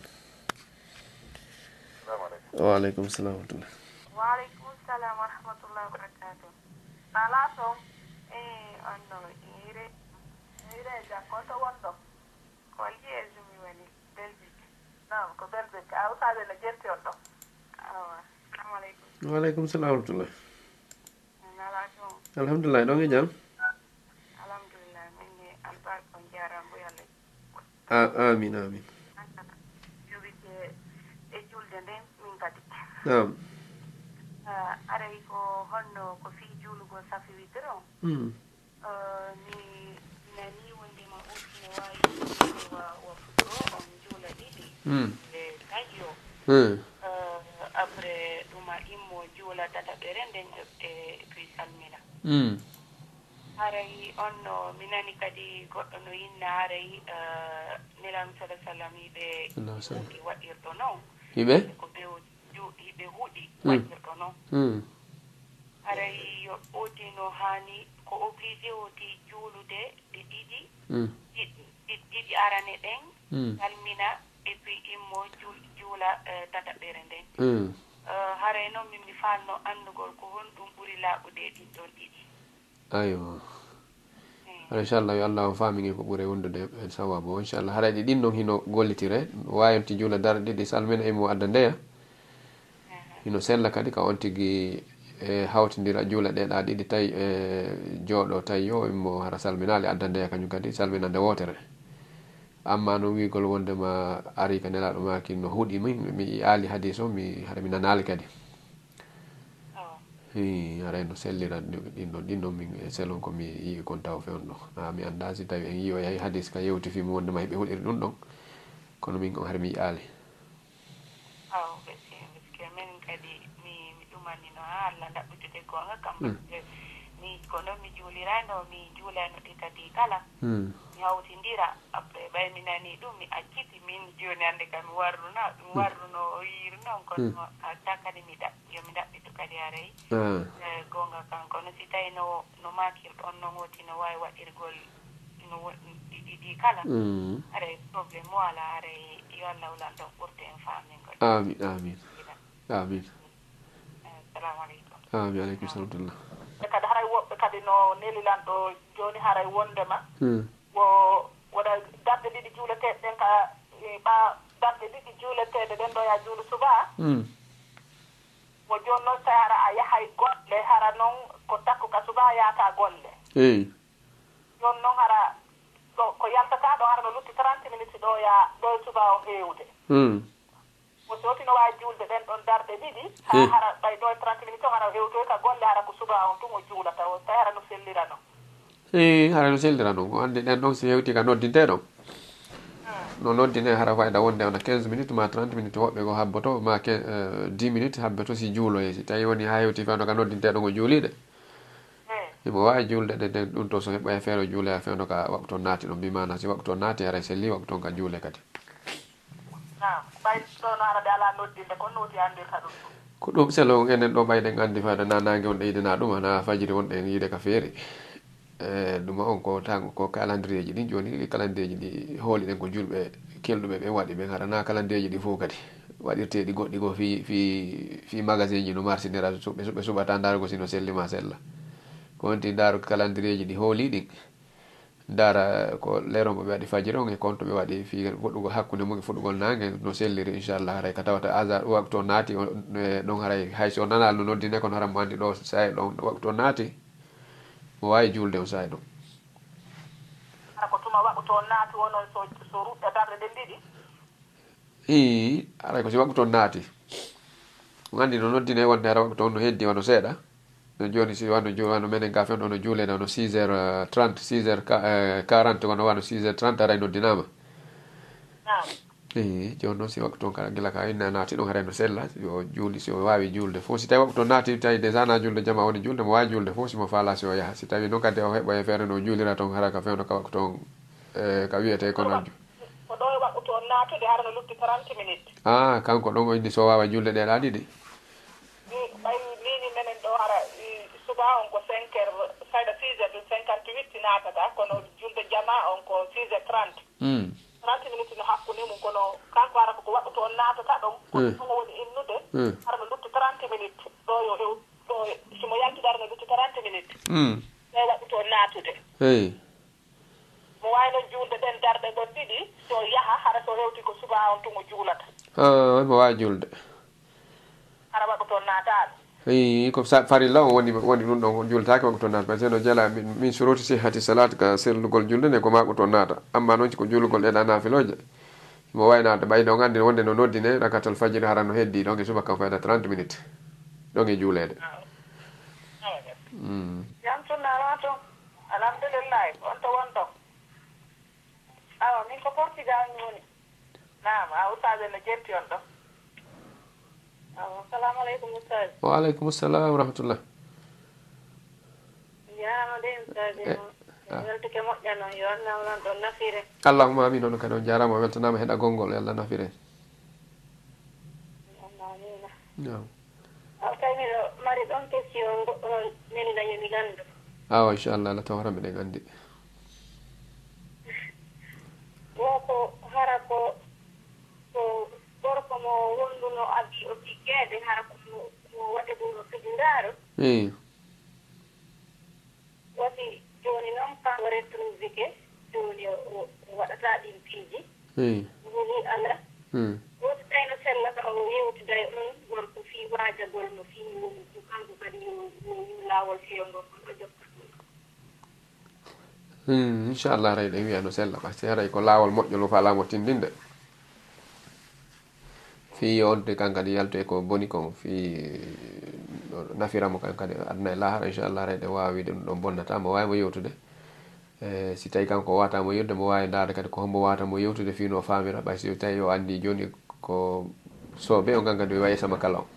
wa aleykum salam wa rahmatullah wa aleykum salam wa rahmatullahi wa barakatuh nala toon e onno ire ire jakkoto wonɗo ko liége mi woni belgique non ko belgique a usaɓe no jenti on ɗo awa assalamu aleykum wa aleykum salam wa rahmatullah nala toon alhamdulillah ɗon e jam alhamdulillah minni albarka on jarambo yalle amin amin juɓite e julde nden min kadi nam aray ko honno ko fi juulugo safi witere on ni nani wondema usne wawi wa wa futuro on juula ɗiɗi e taƴi o après ɗuma immo juula tataɓere nden e puis salmina haray on no mi nani kadi goɗɗo no yinna haray nelam salah sallam yiɓe huuɗi waɗirɗo noon yiɓe ko ɓe hiɓe huuɗi waɗirɗo noon haray yo ɓootino hani ko obligé oti juulude ɗe ɗiɗi ɗiɗi arane ɗen salmina et puis immo juula tataɓere nden haray noon min mi falno anndugol ko hon ɗum ɓuri laaɓude ɗin ɗon ɗiɗi aywa inchallah yo allah on faamini ko ɓuure wondude en sawabu o inchallah haɗa ɗi ɗin ɗon hino gollitire wayonti juula darde ɗiɗi salmina emo adda ndeya hino sella kadi ka on tigui e hawtidira juula ɗeɗa ɗiɗi tawi e jooɗo tawi yo imo hara salminali adda ndeya kañum kadi salminande wotere amma no wigol wondema ari ka nelaɗo maki no huuɗi min mi aali hadis o mi haɗa mi nanali kadi i aray no sellira ɗin ɗon ɗin ɗon min selon ko mi yii kon taw fewn ɗo a mi anda si tawi en yiiwa hay hadis ka yewti fimi wondema heɓe huɗiri ɗum ɗon kono min on haɗa mi aali aw ɓesi miske min kadi mi mi ɗumanino ha allah ɗaɓɓitude gonga kam mi kono mi juulirano mi juulano ɗi kadi kala mi hawtindira après ɓay mi nani ɗum mi acciti min joni hannde kam mi warruna ɗum warruno o yiiri noon kono hatta kadi mi ɗaɓ yomi ɗaɓɓitu kadi haray gonga kan kono si tawi no no makirɗon noon woti no wawi waɗirgol no ɗiɗi ɗi kala haray probléme o ala haray yo allah wulan ɗon ɓurte en famin kadi amin amin amin assalamu aleykum amin aleykum salamtullah kadi haray woɓɓe kadi no nelilan ɗo joni haray wondema wo waɗa darde ɗiɗi juuleteɗe ɗen ka ɓa darde ɗiɗi juuleteɗe ɗen ɗo ya juulu suba wo joni noon tawi hara a yahay golle hara noon ko takku ka suba yaata golle eyi joni noon hara ɗo ko yaltata ɗo hara no lutti trente minutes ɗo ya ɗo e suba o hewde mo soti no wawi julde ɗen ɗon darde ɗiɗi ha hara ɓay ɗo e trente minutes o hara hewtoy ka golle hara ko suba on tun o juulata o tawi hara no sellirano eyi hara no sellirano ko andi ɗen ɗon si hewti ka noddinteɗo no noddine hara fayda wonde ona quinze minutes ma trente minutes woɓɓe ko habboto ma dix minutes habboto si juuloye si tawi woni ha hewti fewno ka noddinteɗo ko juuliɗe imo wawi julde ɗe nden ɗum to so heɓɓa e feere juule fewno ka waktu toon naati ɗo mbimana si waktu toon naati hara selli waktu toon ka juule kadi ɓay ɗo no arade ala noddinde ko noti andirta ɗum ko ɗum selo enen ɗo ɓayɗen andi fayda na nangue wonɗe yidena ɗum hana fajiri wonɗe en yiide ka feeri e ɗum on ko tan ko calendrier ji ɗin joni ɗi calendrier ji ɗi hooli ɗen ko julɓe kelɗuɓe ɓe waɗi ɓen hara na calendrier ji ɗi fof kadi waɗirteɗi goɗɗi ko fi fi fi magasin ji no marchinira suɓɓe suɓɓe suɓata ndarugo sino sellima sella ko wonti ndaru calendrier ji ɗi hooli ɗin ndara ko leron ɓe waɗi fajiri on e compte ɓe waɗi fi fuɗɗugo hakkude mum e fuɗɗugol nangue no selliri inchallah haray ka tawata hasard waktu o naati ɗon haray hayso o nanal no noddine kono hara mo andi ɗo sayi ɗon waktu o naati mo wawi julde o sayi ɗon hara ko tuma waktu o naati wonon so so ruɗɗa darde ɗen ɗiɗi i haray ko si waktu o naati o andi no noddine wonde hara waktu on no heddi wano seeɗa no joni si wano wano menen ka fen ɗo no juulede wano six heures trente six heures quarante kono wano six heures trente haray noddinama i joni noon si waktu on ka gila ka inna naati ɗon haray no sella yo juuli si o wawi julde fof si tawi waktu o naati tawi déjà na julde jama woni julde mo wawi julde fof simo faala si o yaaha si tawi noon kadi o heɓɓa e feere no juulira toon hara ka fewno ka waktu on ka wiyete kono ko ɗo e waktu on naatude hara no lutti trente minutes ah kanko ɗon o indi so wawa julde ɗeɗa ɗiɗi ɓay mini menen ɗo hara suba on ko cinq heures sayda six heures cinquante huit naatata kono julde jama on ko six heures trente trente minutes no hakkude mum kono kanko hara koko waɗɗu toon naatata ɗon kono woni innude hara no lutti trente minutes ɗo yo hew ɗo simo yaltude hara no lutti trente minutes ɗo waɗɗu toon naatude eyi mo wayno julde ɗen darɗe ɗon ɗiɗi so yaha hara so hewti ko suba on tun o juulata mo wawi julde hara waɗɗu toon naataɗo eyi ko farilla o woni woni ɗum ɗon jultaki waktu toon naata par ce que no jeela min suroti sihati salat ka sellugol julde nde ko maɓu toon naata amma noon ko julugol ɗeɗa nafiloje mo wawi naata ɓay ɗon andi wonde no noddine rakatal fajiri hara no heddi ɗon e suba kam fayda trente minutes ɗon e juulede jam sunnama toon alhamdulillahi on to won ɗon awa min ko portugal mi woni nam a ustade no jerti on ɗon assalamu aleykum ustade wa aleykum salam wa rahmatullah jarama de ustade weltike moƴƴa noon yo annam noon ɗon nafire allahuma amin ono kadi on jarama o weltanama heeɗa gongol e allah nafire amina aw tawi miɗo mari ɗon question goɗɗo nelina yomi gandu awa inchallah allah tawara miɗen andi wo ko hara ko ko gorko mo wonduno addi o tiggeede hara komo waɗi ɗum fijindaaru eyi wasi jooni noon kanko retrouvé joni o waɗata ɗin piiji eyi woni ala hmm woto tawno sellata o yewtida e on wonko fii waajagol no fii woni ko kanko kadi yo laawol fewngol kon ɗo jokka hmm inchallah ray ɗen wiya no sella par ce que haray ko laawol moƴƴol o fa laamo tindinde fi yonde kan kadi yalto e ko boni kon fi nafiramo kan kadi adna e lahara inchallah ray ɗe wawi wiide ɗum ɗon bonnata mo wawi mo yewtude e si tawi kanko watamo yewtude mo wawi ndaade kadi ko hombo watamo yewtude fino famira ɓay so tawi o andi joni ko soobe o kan kadi o wayatama kala o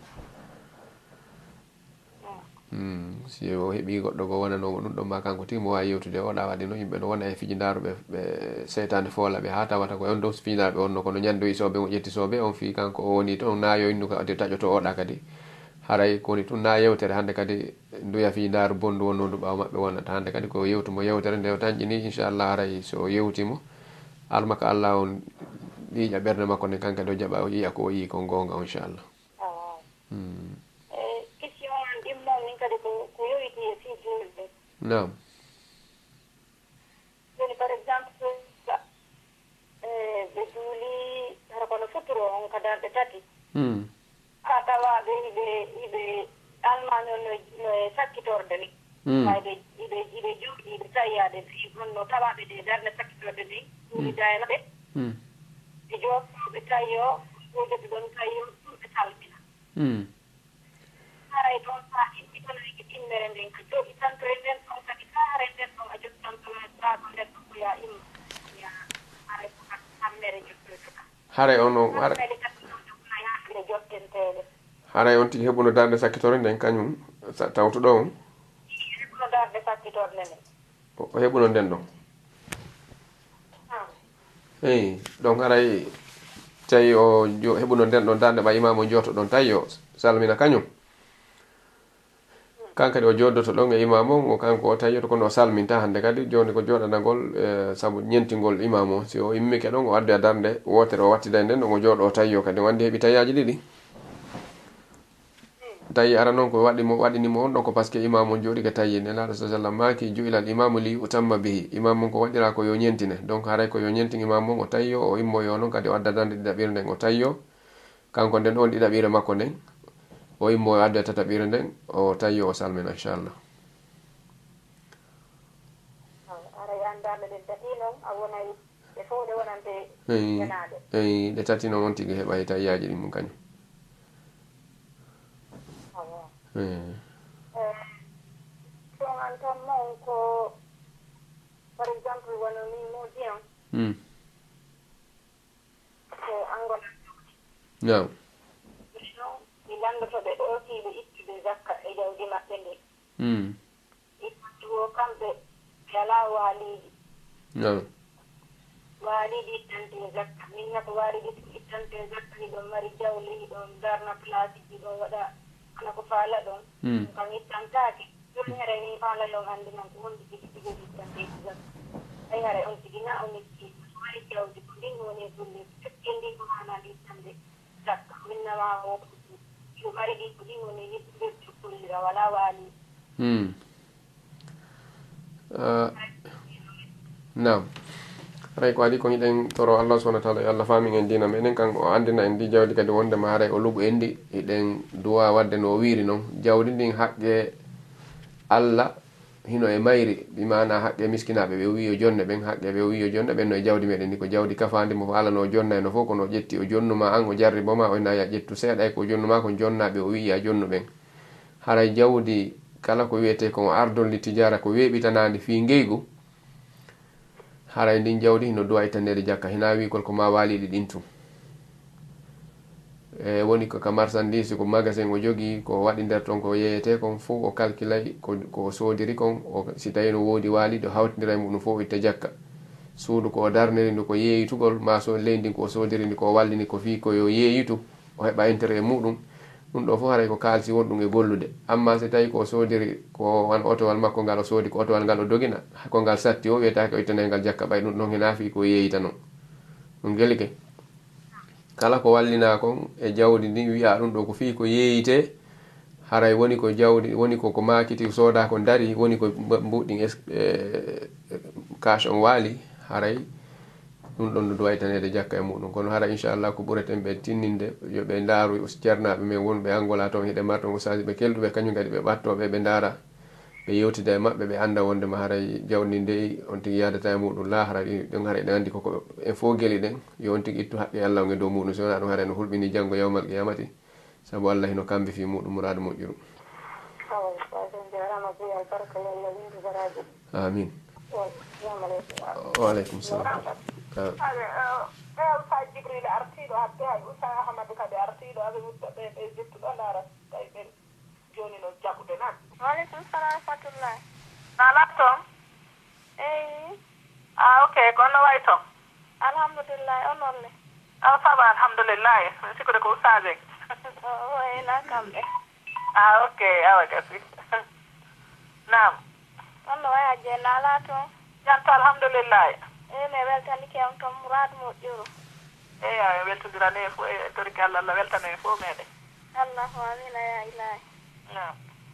Hmm si o heɓi goɗɗo go wonanomo ɗum ɗon ma kanko tigi mo wawi yewtude oɗa waɗi no yimɓe no wona e fijidaruɓe ɓe seytane foolaɓe ha tawata ko on dow fijidaruɓe onno kono ñandoyi soɓe o ƴetti soɓe on fi kanko o woni toon nayo innu kadi taƴoto oɗa kadi haray kowoni tun na yewtere hande kadi nduya fijidaru bondu wonnondu ɓawa maɓɓe wonata hande kadi ko yewtumo yewtere nde o tañƴini inchallah haray so yewtimo almaka Allah on ɗiƴa ɓerde makko nde kankadi o jaɓa o yiya ko o yi ko gonga o inchallah hmm Naam. Jadi par exemple eh beduli harakono futuro on kada betati. Hmm. Kata wa be be be almanyo no no sakitorde ni. Hmm. Be be be jukki be tayade fi onno tawa be de darne sakitorde ni. Ni dayna be. Hmm. Be jo be tayo ko de don tayo be talbina. Hmm. Haray don sa itti kono ki timmere nden ko jogi tanto nden on kadi saare nden on a jogi tanto la ko nden ko ya im ya haray ko hammere jotto haray ono haray haray on tigi heɓuno darde sakkitore nden kañum tawtuɗo on heɓuno darde sakkitore nden o heɓuno nden ɗon eyi donc haray tawi o heɓuno nden ɗon darde ɓa imamo joto ɗon tawi o salmina kañum kankadi o joddoto ɗon e imam o o kanko o tawiyoto kono o salminta hande kadi joni ko joɗanagol e saabu ñentingol imam o si o immike ɗon o addi a darde wotere o wattida nden ɗon o jooɗo o tawiyo kadi o andi heeɓi tawiyaji ɗiɗi tawi ara noon ko waɗimo waɗinimo on ɗon ko par ce que imam o jooɗi ke tawi nelaɗo sa sallam maki ju'ilal imamu li utamma bihi imam on ko waɗira ko yo ñentine donc haray ko yo ñentin imam on o tawiyo o immoyo noon kadi o adda darde ɗiɗaɓire nden o tawiyo kanko nden on ɗiɗaɓire makko nden o immo o adda tataɓire nden o tawi o salmina inchallah eyi ɗe tati noon on tigi heɓa tawiyaji ɗin mum kañum par exemple wono min moodi on ko angola naam landoto ɓe ɗootiiɓe ittude zakka e jawdi maɓɓe nde ittuwo kamɓe alaa waaliidi waaliidi ittante zakka min nako waaliidi ittante zakka hiɗon mari jawle hiɗon darna place hiɗon waɗa ana ko faala ɗon kam ittantaake ɗum here ni faala ɗon anndi man ko wonde tigi tigi ittanteeji zakka ay hare on tigi na on itti mari jawdi ko ndin woni e golle fekke ndin ko haanaade ittande zakka minnama o yo mari ɗi ko ɗin woni yiɓɓe cukkollira wala waali nam haray ko adi ko yiɗen toro Allah subhanahu wa ta'ala yo Allah famin en dina meɗen kanko o andina en ndi jawdi kadi wondema haray o luɓu en ndi eɗen duwa wadde no wiiri noon jawdi ndin haqqe Allah hino e mayri bimana haqqe miskinaɓe ɓe wiyo jonne ɓen haqqe ɓe wiyo jonne ɓen no e jawdi meɗen ndi ko jawdi kafandi mo Allah no jonna no fof kono ƴetti o jonnuma an o jarriboma o naya ƴettu seeɗa e ko jonnuma ko jonnaɓe o wiya jonnu ɓen haray jawdi kala ko wiyete ko ardolli tijara ko weeɓitanadi fi ngeygu haray ndin jawdi hino duwa ittandede jakka hina wi kol ko ma waliɗi ɗin tun e woni ko ka marchandise ko magasin o jogi ko waɗi nder ton ko yeyete kon fof o calculay ko ko sodiri kon o si tawi no woodi waaliɗo hawtidira e muɗum fof itta jakka suudu ko o darniri ndu ko yeeyitugol ma so leydi ko sodiri ndi ko wallini ko fi ko yo yeeyitu o heɓa intérêt muɗum ɗum ɗo fof haray ko kalsi wonɗum e gollude amma so tawi ko sodiri ko wan otowal makko ngal o soodi ko otowal ngal o dogina ko ngal satti o wiyetake o ittane ngal jakka ɓay ɗum ɗon hena fi ko yeeyita noon ɗum gelike kala ko wallina kon e jawdi ndi wi'a ɗum ɗo ko fi ko yeeyite haray woni ko jawdi woni ko ko makiti sooda ko dari woni ko mbuɗɗin cash on waali haray ɗum ɗon no duwaytanede jakka e muɗum kono hara inchallah ko ɓureten ɓe tinninde yoɓe ndaaru ceernaɓe men wonɓe Angola toon hiɗe marton usaji ɓe kelduɓe kañum kadi ɓe ɓattoɓe ɓe ndaara ɓe yewtida e maɓɓe ɓe anda wondema haray jawdi nde on tigi yadata e muɗum la hara ɗon hara ɗe andi koko en fof gueɗe ɗen yo on tigi ittu haqqe Allah nge dow muɗum so wona ɗum hara no hulɓini janggo yawmal qiyamati saabu Allah hino kambi fi muɗum muradu moƴƴuru amin waaleykum salam Usa Jibril artiɗo hadde hay Usa Ahmadu kadi artiɗo aɓe wutta ɓe ɓe jettuɗo ndaara tawi ɓen joni no jaɓude nan Waaleykum salam wa rahmatullah. nala toon Eyi. ah ok ko on no way toon Alhamdulillah onolle. ah saba alhamdulillahi min sikkude ko Usa Dieng O ena kamɓe. ah ok awa gasi nam On no waya je nala toon. janto alhamdulillahi Eyi mi weltanike on toon muradu moƴƴuru. eyi a weltodirane e fof e torki Allah Allah weltana e fof meɗen Allahu amina ya ilahi. nam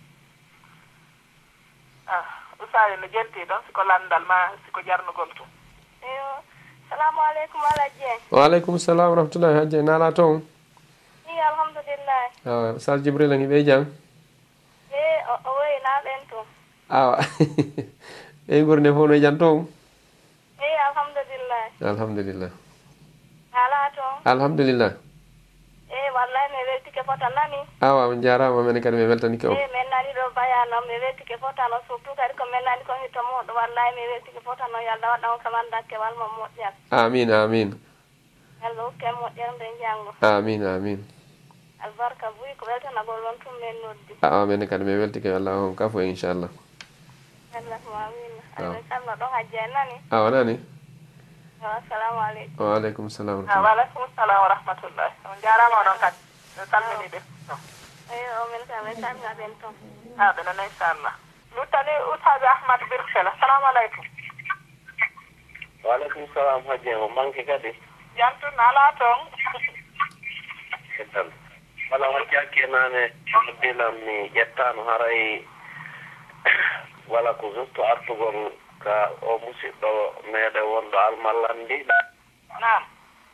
ah Usaye no jetti ɗon siko landal ma siko jarnugol tum Eyo. Salamu aleykum ala Dieng. waaleykum salam wa rahmatullahi hajje nala toon I alhamdulillah. awa sar Jibril ngi ɓe jam Eyi o o woyi na ɓen toon. awa ɓe gurde fof no jan toon Eyi alhamdulillah. alhamdulillah Nala toon. alhamdulillah Eyi wallahi mi weltike fota nani. awa on jarama mene kadi mi weltanike o Eyi min nani ɗo bayano mi weltike fotano surtout kadi ko min nani ko hitto muɗo wallahi mi weltike fotano yallah waɗa on kaman dakkewal mo moƴƴal amin amin yallah hokke moƴƴerde janggo amin amin albarka buyi ko weltanagol won tum min noddi awa mene kadi mi weltike Allah on kafo inchallah allahuma amina amin kalno ɗon hajji en nani awa nani assalamu aleykum waaleykum salam wa ah rahmatullah waaleykum salam wa rahmatullahi on jarama onon kadi en salmini ɓe eyi o min kam min salmina ɓen toon ah ɓenana inchallah luttani Usaji Ahmad Birkel assalamu aleykum waaleykum salam hajji o manque kadi jantu nala toon heddal wala wacci hakke nane bilam mi ƴettano haray wala ko juste artugol ka o musidɗo meɗe wonɗo almallandi nam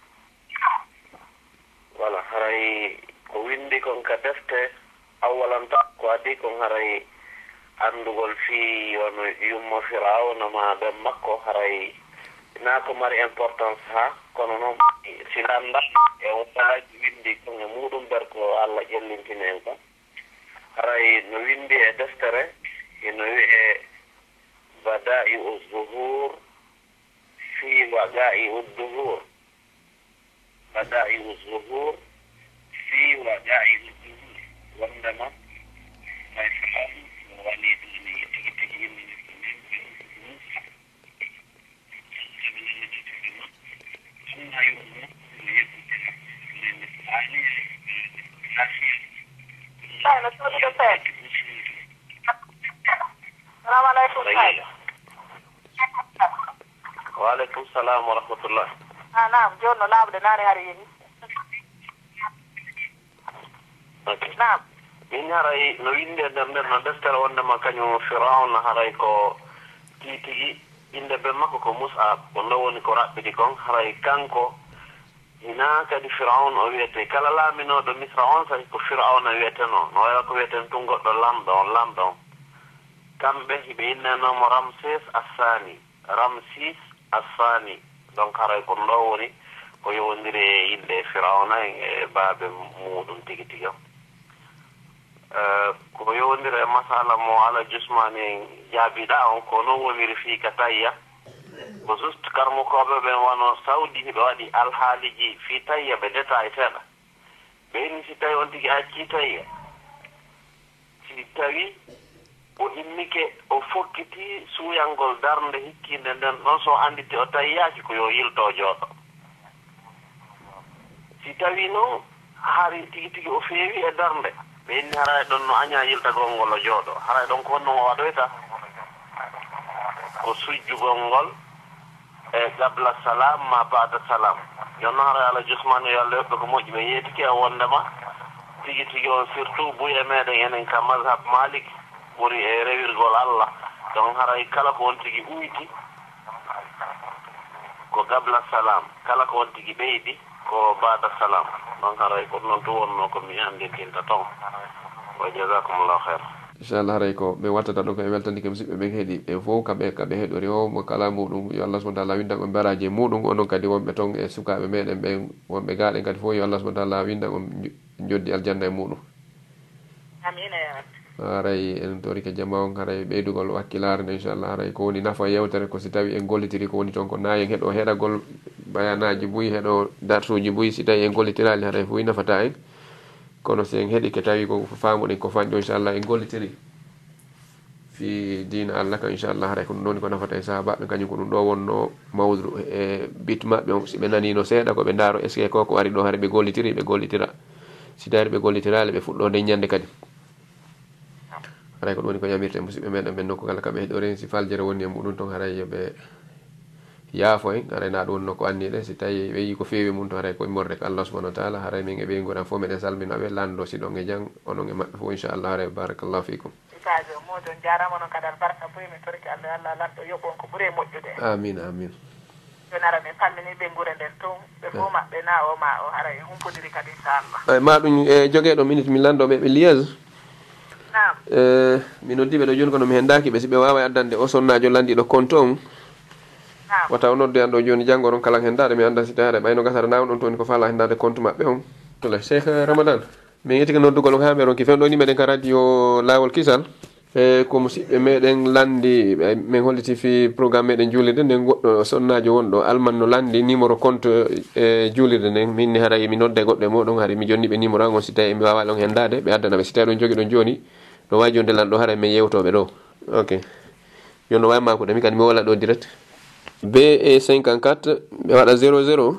wala haray ko windi kon ka defte awalan ta ko adi kon haray andugol fi wono yummo firawna ma ɓe makko haray na ko mari importance ha kono noon si landa e walaji windi kon e muɗum ber ko Allah ƴellintini en kon haray no windi e deftere ino wiye bada'i uzuhur fi waga'i uduhur bada'i uzuhur fi waga'i uduhur wondema may faham wani duni tigi tigi yimɓe ay no soɗude feet salamu aleykum ay waaleykum salam wa rahmatullah ah nam joni no laaɓde nane hari yini nam min haray no winde nder nder no deftere wondema kañum firawna haray ko titigi inde ɓe makko ko musab ko ndowoni ko raɓɓiɗi kon haray kanko hina kadi firawn o wiyete kala laaminoɗo misra on sahi ko firawna wiyeteno no wawa ko wiyeten tun goɗɗo lamɗo on lamɗo on kamɓe hiɓe innenomo ramses assani ramsis assani donc haray ko ndo woni ko yowodiri e inde firawna e baaɓe muɗum tigi tigi o ko yowodiri e masala mo ala jusmani en jaabiɗa on ko noon woniri fii ka tayya ko juste karmokoɓe ɓen wono sawdi hiɓe waɗi alhaaliji fii tayya ɓe détail seeɗa ɓeyni si tawi on tigi accii tayya si tawi o immike o fokkiti suuyalngol darnde hikkinde nden ɗon so annditi o tawiyaaki ko yo yilto jooɗo si tawi noon hari tigi tigi o feewi e darnde ɓeyni haray ɗon no aña yiltagol ngol o jooɗo haray ɗon ko honno o waɗoyta ko sujjugol ngol e gabla salam ma baada salam jonno haray ala jusmane yo Allah yoɓɓe ko moƴƴi ɓe yeetiki e wondema tigi tigi on surtout buye meɗen enen ka mazhab malik ɓuri e rewirgol Allah donc haray kala ko on tigi uyti ko gabla salam kala ko won tigi ɓeydi ko bada salam donc haray ko noon to wonno ko mi hannde tinta ton wa jasakumullahu khair inchallah haray ko ɓe wattata ɗo koɓe weltandike musidɓe ɓe heeɗi ɓe fof kamɓe kamɓe heeɗori o mo kala muɗum yo allah subahana taala windan on baraji e muɗum onon kadi wonɓe toon e sukaɓe meɗen ɓe wonɓe gaaɗen kadi fof yo allah subahana taala windan on joddi aljanna e muɗum amina ya rabbi haray en torike jama on haray ɓeydugol wakkilare nde inchallah haray ko woni nafa yewtere ko si tawi en gollitiri ko woni toon ko nayen heeɗo heɗagol bayanaji buyi heeɗo darsuji buyi si tawi en gollitirali haray fof nafata en kono si en heeɗi ke tawi ko famuɗen ko fanƴo inchallah en gollitiri fi dina allah kam inchallah haray ko ɗum ɗoni ko nafata e sahabaɓe kañum ko ɗum ɗo wonno mawdu e bit maɓɓe on si ɓe nanino seeɗa koɓe daaro est ce que ko ko ari ɗo haray ɓe gollitiri ɓe gollitira si tawi ɓe gollitirali ɓe fuɗɗo nde ñande kadi haray ko ɗum woni ko yamirte musidɓe meɗen ɓen nokku kala kamɓe heeɗoren si faljere woni e muɗum toon haray yoɓe yaafo en haray na ɗum wonno ko anniɗe si tawi ɓe yi ko feewi mum to haray koye morde ko allah subahana wa taala haray min e ɓe goɗan fof meɗen salminaɓe lanndo si ɗon e jang onon e maɓɓe fof inchallah haray barakallahu fikum ikajo moɗon jarama noon kadi albarka boyi min torki allah allah lanɗo yoɓon ko ɓuuri e moƴƴude amin amin joni ara min palmini ɓe guure nden toon ɓe fof maɓɓe na o ma o haray humpodiri kadi inchallah ay ma ɗum e jogueɗo minute min landoɓe ɓe liége nam mi noddiɓe ɗo joni kono mi hendaki ɓe si ɓe wawa addande o sonnajo landiɗo compte on wata o nodde an ɗo joni janggo on kala hendade mi anda si tawi haɗa ɓayno gasata nawa ɗon toon ko fala hendade compte maɓɓe on tole cheikh ramadan min yettike noddugol on ha ɓe ronki fen ɗo ni meɗen ka radio lawol kisal e ko musidɓe meɗen landi min holliti fi programme meɗen juulirde nden goɗɗo sonnajo wonɗo almanno landi numéro compte e juulirde nden minni haray mi nodde goɗɗo e moɗon haray mi jonniɓe numéro an on si tawi mi wawa ɗon hendade ɓe addanaɓe si tawi ɗon jogui ɗon joni ɗo wawi jonde lanɗo haray min yewtoɓe ɗo ok joni no wawi makude mi kadi mi wola ɗo direct B E cinquante-quatre ɓe waɗa zéro zéro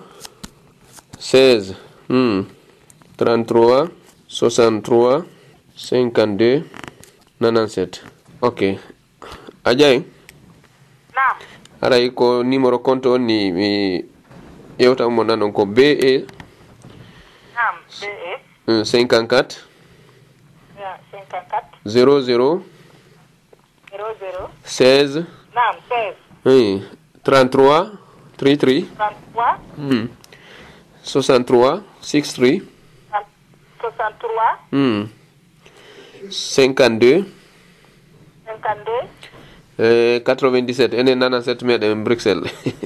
seize hmm. trente-trois soixante-trois cinquante-deux quatre-vingt-sept ok a ƴayi nam haray ko numéro compte on ni mi ƴewta mo nan on ko B E nam B E cinquante-quatre cinquante-quatre zéro zéro zéro zéro seize nam seize oui. trente-trois trente-trois trente-trois hmm. soixante-trois soixante-trois soixante-trois hmm. cinquante-deux cinquante-deux euh, quatre-vingt-dix-sept enen nana-sept meɗen Bruxelles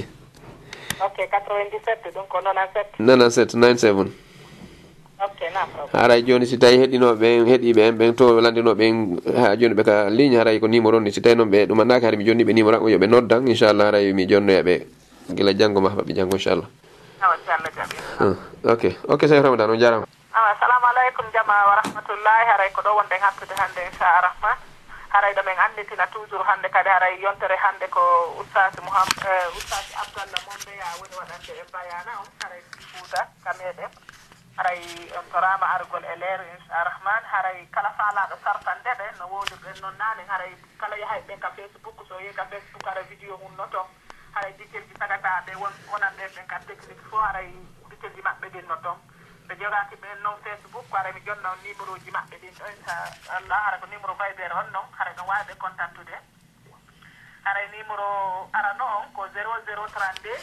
ok quatre-vingt-dix-sept donc ko nana-sept nana-sept nine-seven ok nam haray joni si tawi heɗinoɓe ɓen heeɗiɓe en ɓen to landinoɓe en ha joni ɓe ka ligne haray ko numéro ni si tawi noon ɓe ɗumannaki haray mi jonniɓe numéro an o yoɓe noddan inchallah haray mi jonnoyaɓe guila janggo ma haɓaɓe janggo inchallah awa si allah jaɓi ok ok cheikh ramadan on jarama awa assalamu aleykum jama wa rahmatullahi haray ko ɗo wonɗen hattude hannde incharahman haray ɗo men anditina toujours hannde kadi haray yontere hannde ko oustaz mouham oustaz abdallah mombeya woni waɗande e bayana on haray fouta ka meɗen haray on torama argol e leero incharahman haray kala faalaɗo sartande ɓe no wowlirɗen noon nane haray kala yahay ɓen ka facebook so yehi ka facebook haray vidéo mum no toon haray dikkelji tagataɓe won wonanɓe ɓen ka technique fo haray dikkelji maɓɓe ɗin no toon ɓe jogaki ɓen noon facebook haray mi jonna on numéro ji maɓɓe ɗin ɗo inchallah hara ko numéro viber on noon haray ɗon wawi ɓe contactude haray numéro arano on ko zéro zéro trente-deux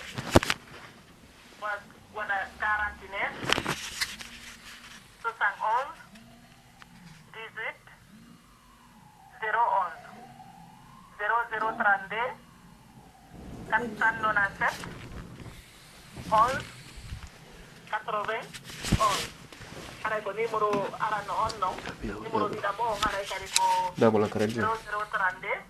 wona quarante-neuf soixante et onze dix-huit zéro onze zéro zéro trente-deux quatre cent quatre-vingt-dix-sept onze quatre-vingts onze haray ko numéro arano on noon numéro ɗiɗamo on haray kadi ko zéro zéro trente-deux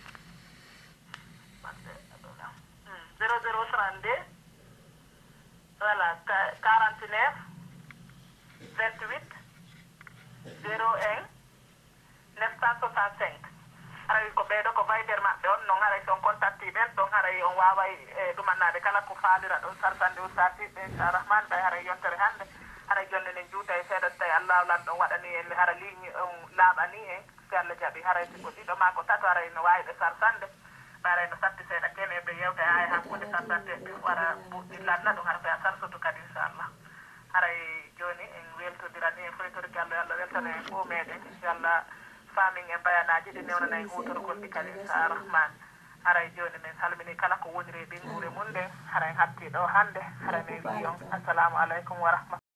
zéro zéro trente-deux voilà quarante-neuf vingt-huit zéro un neuf cent soixante-cinq haray ko ɓeeɗo ko viber maɓɓe on noon haray son contacti ɓen ɗon haray on waway e ɗumannade kala ko faalira ɗon sarsande o sartiɓe incharahman ɓay haray yontere hannde haray jonde ne juuta e seeɗa so tawi allah lan ɗon waɗani en hara ligne on laaɓani en si allah jaaɓi haray siko ɗiɗo ma ko tato haray no wawi ɓe sarsande ɓaray no satti seeɗa kene ɓe yewta e hay hakkude sarsante ɓe wara ɓuɗɗillanna ɗum hara ɓe a sarsoto kadi inchallah haray joni en weltodirani en foytorki allah allah weltana en fo meɗen inchallah famin e mbayanaji ɗi newnana en hutorgol ɗi kadi incharahman haray joni min salmini kala ko woniri ɓingure mun nde haray hatti ɗo hannde haray min wiyon assalamu aleykum wa rahmatullah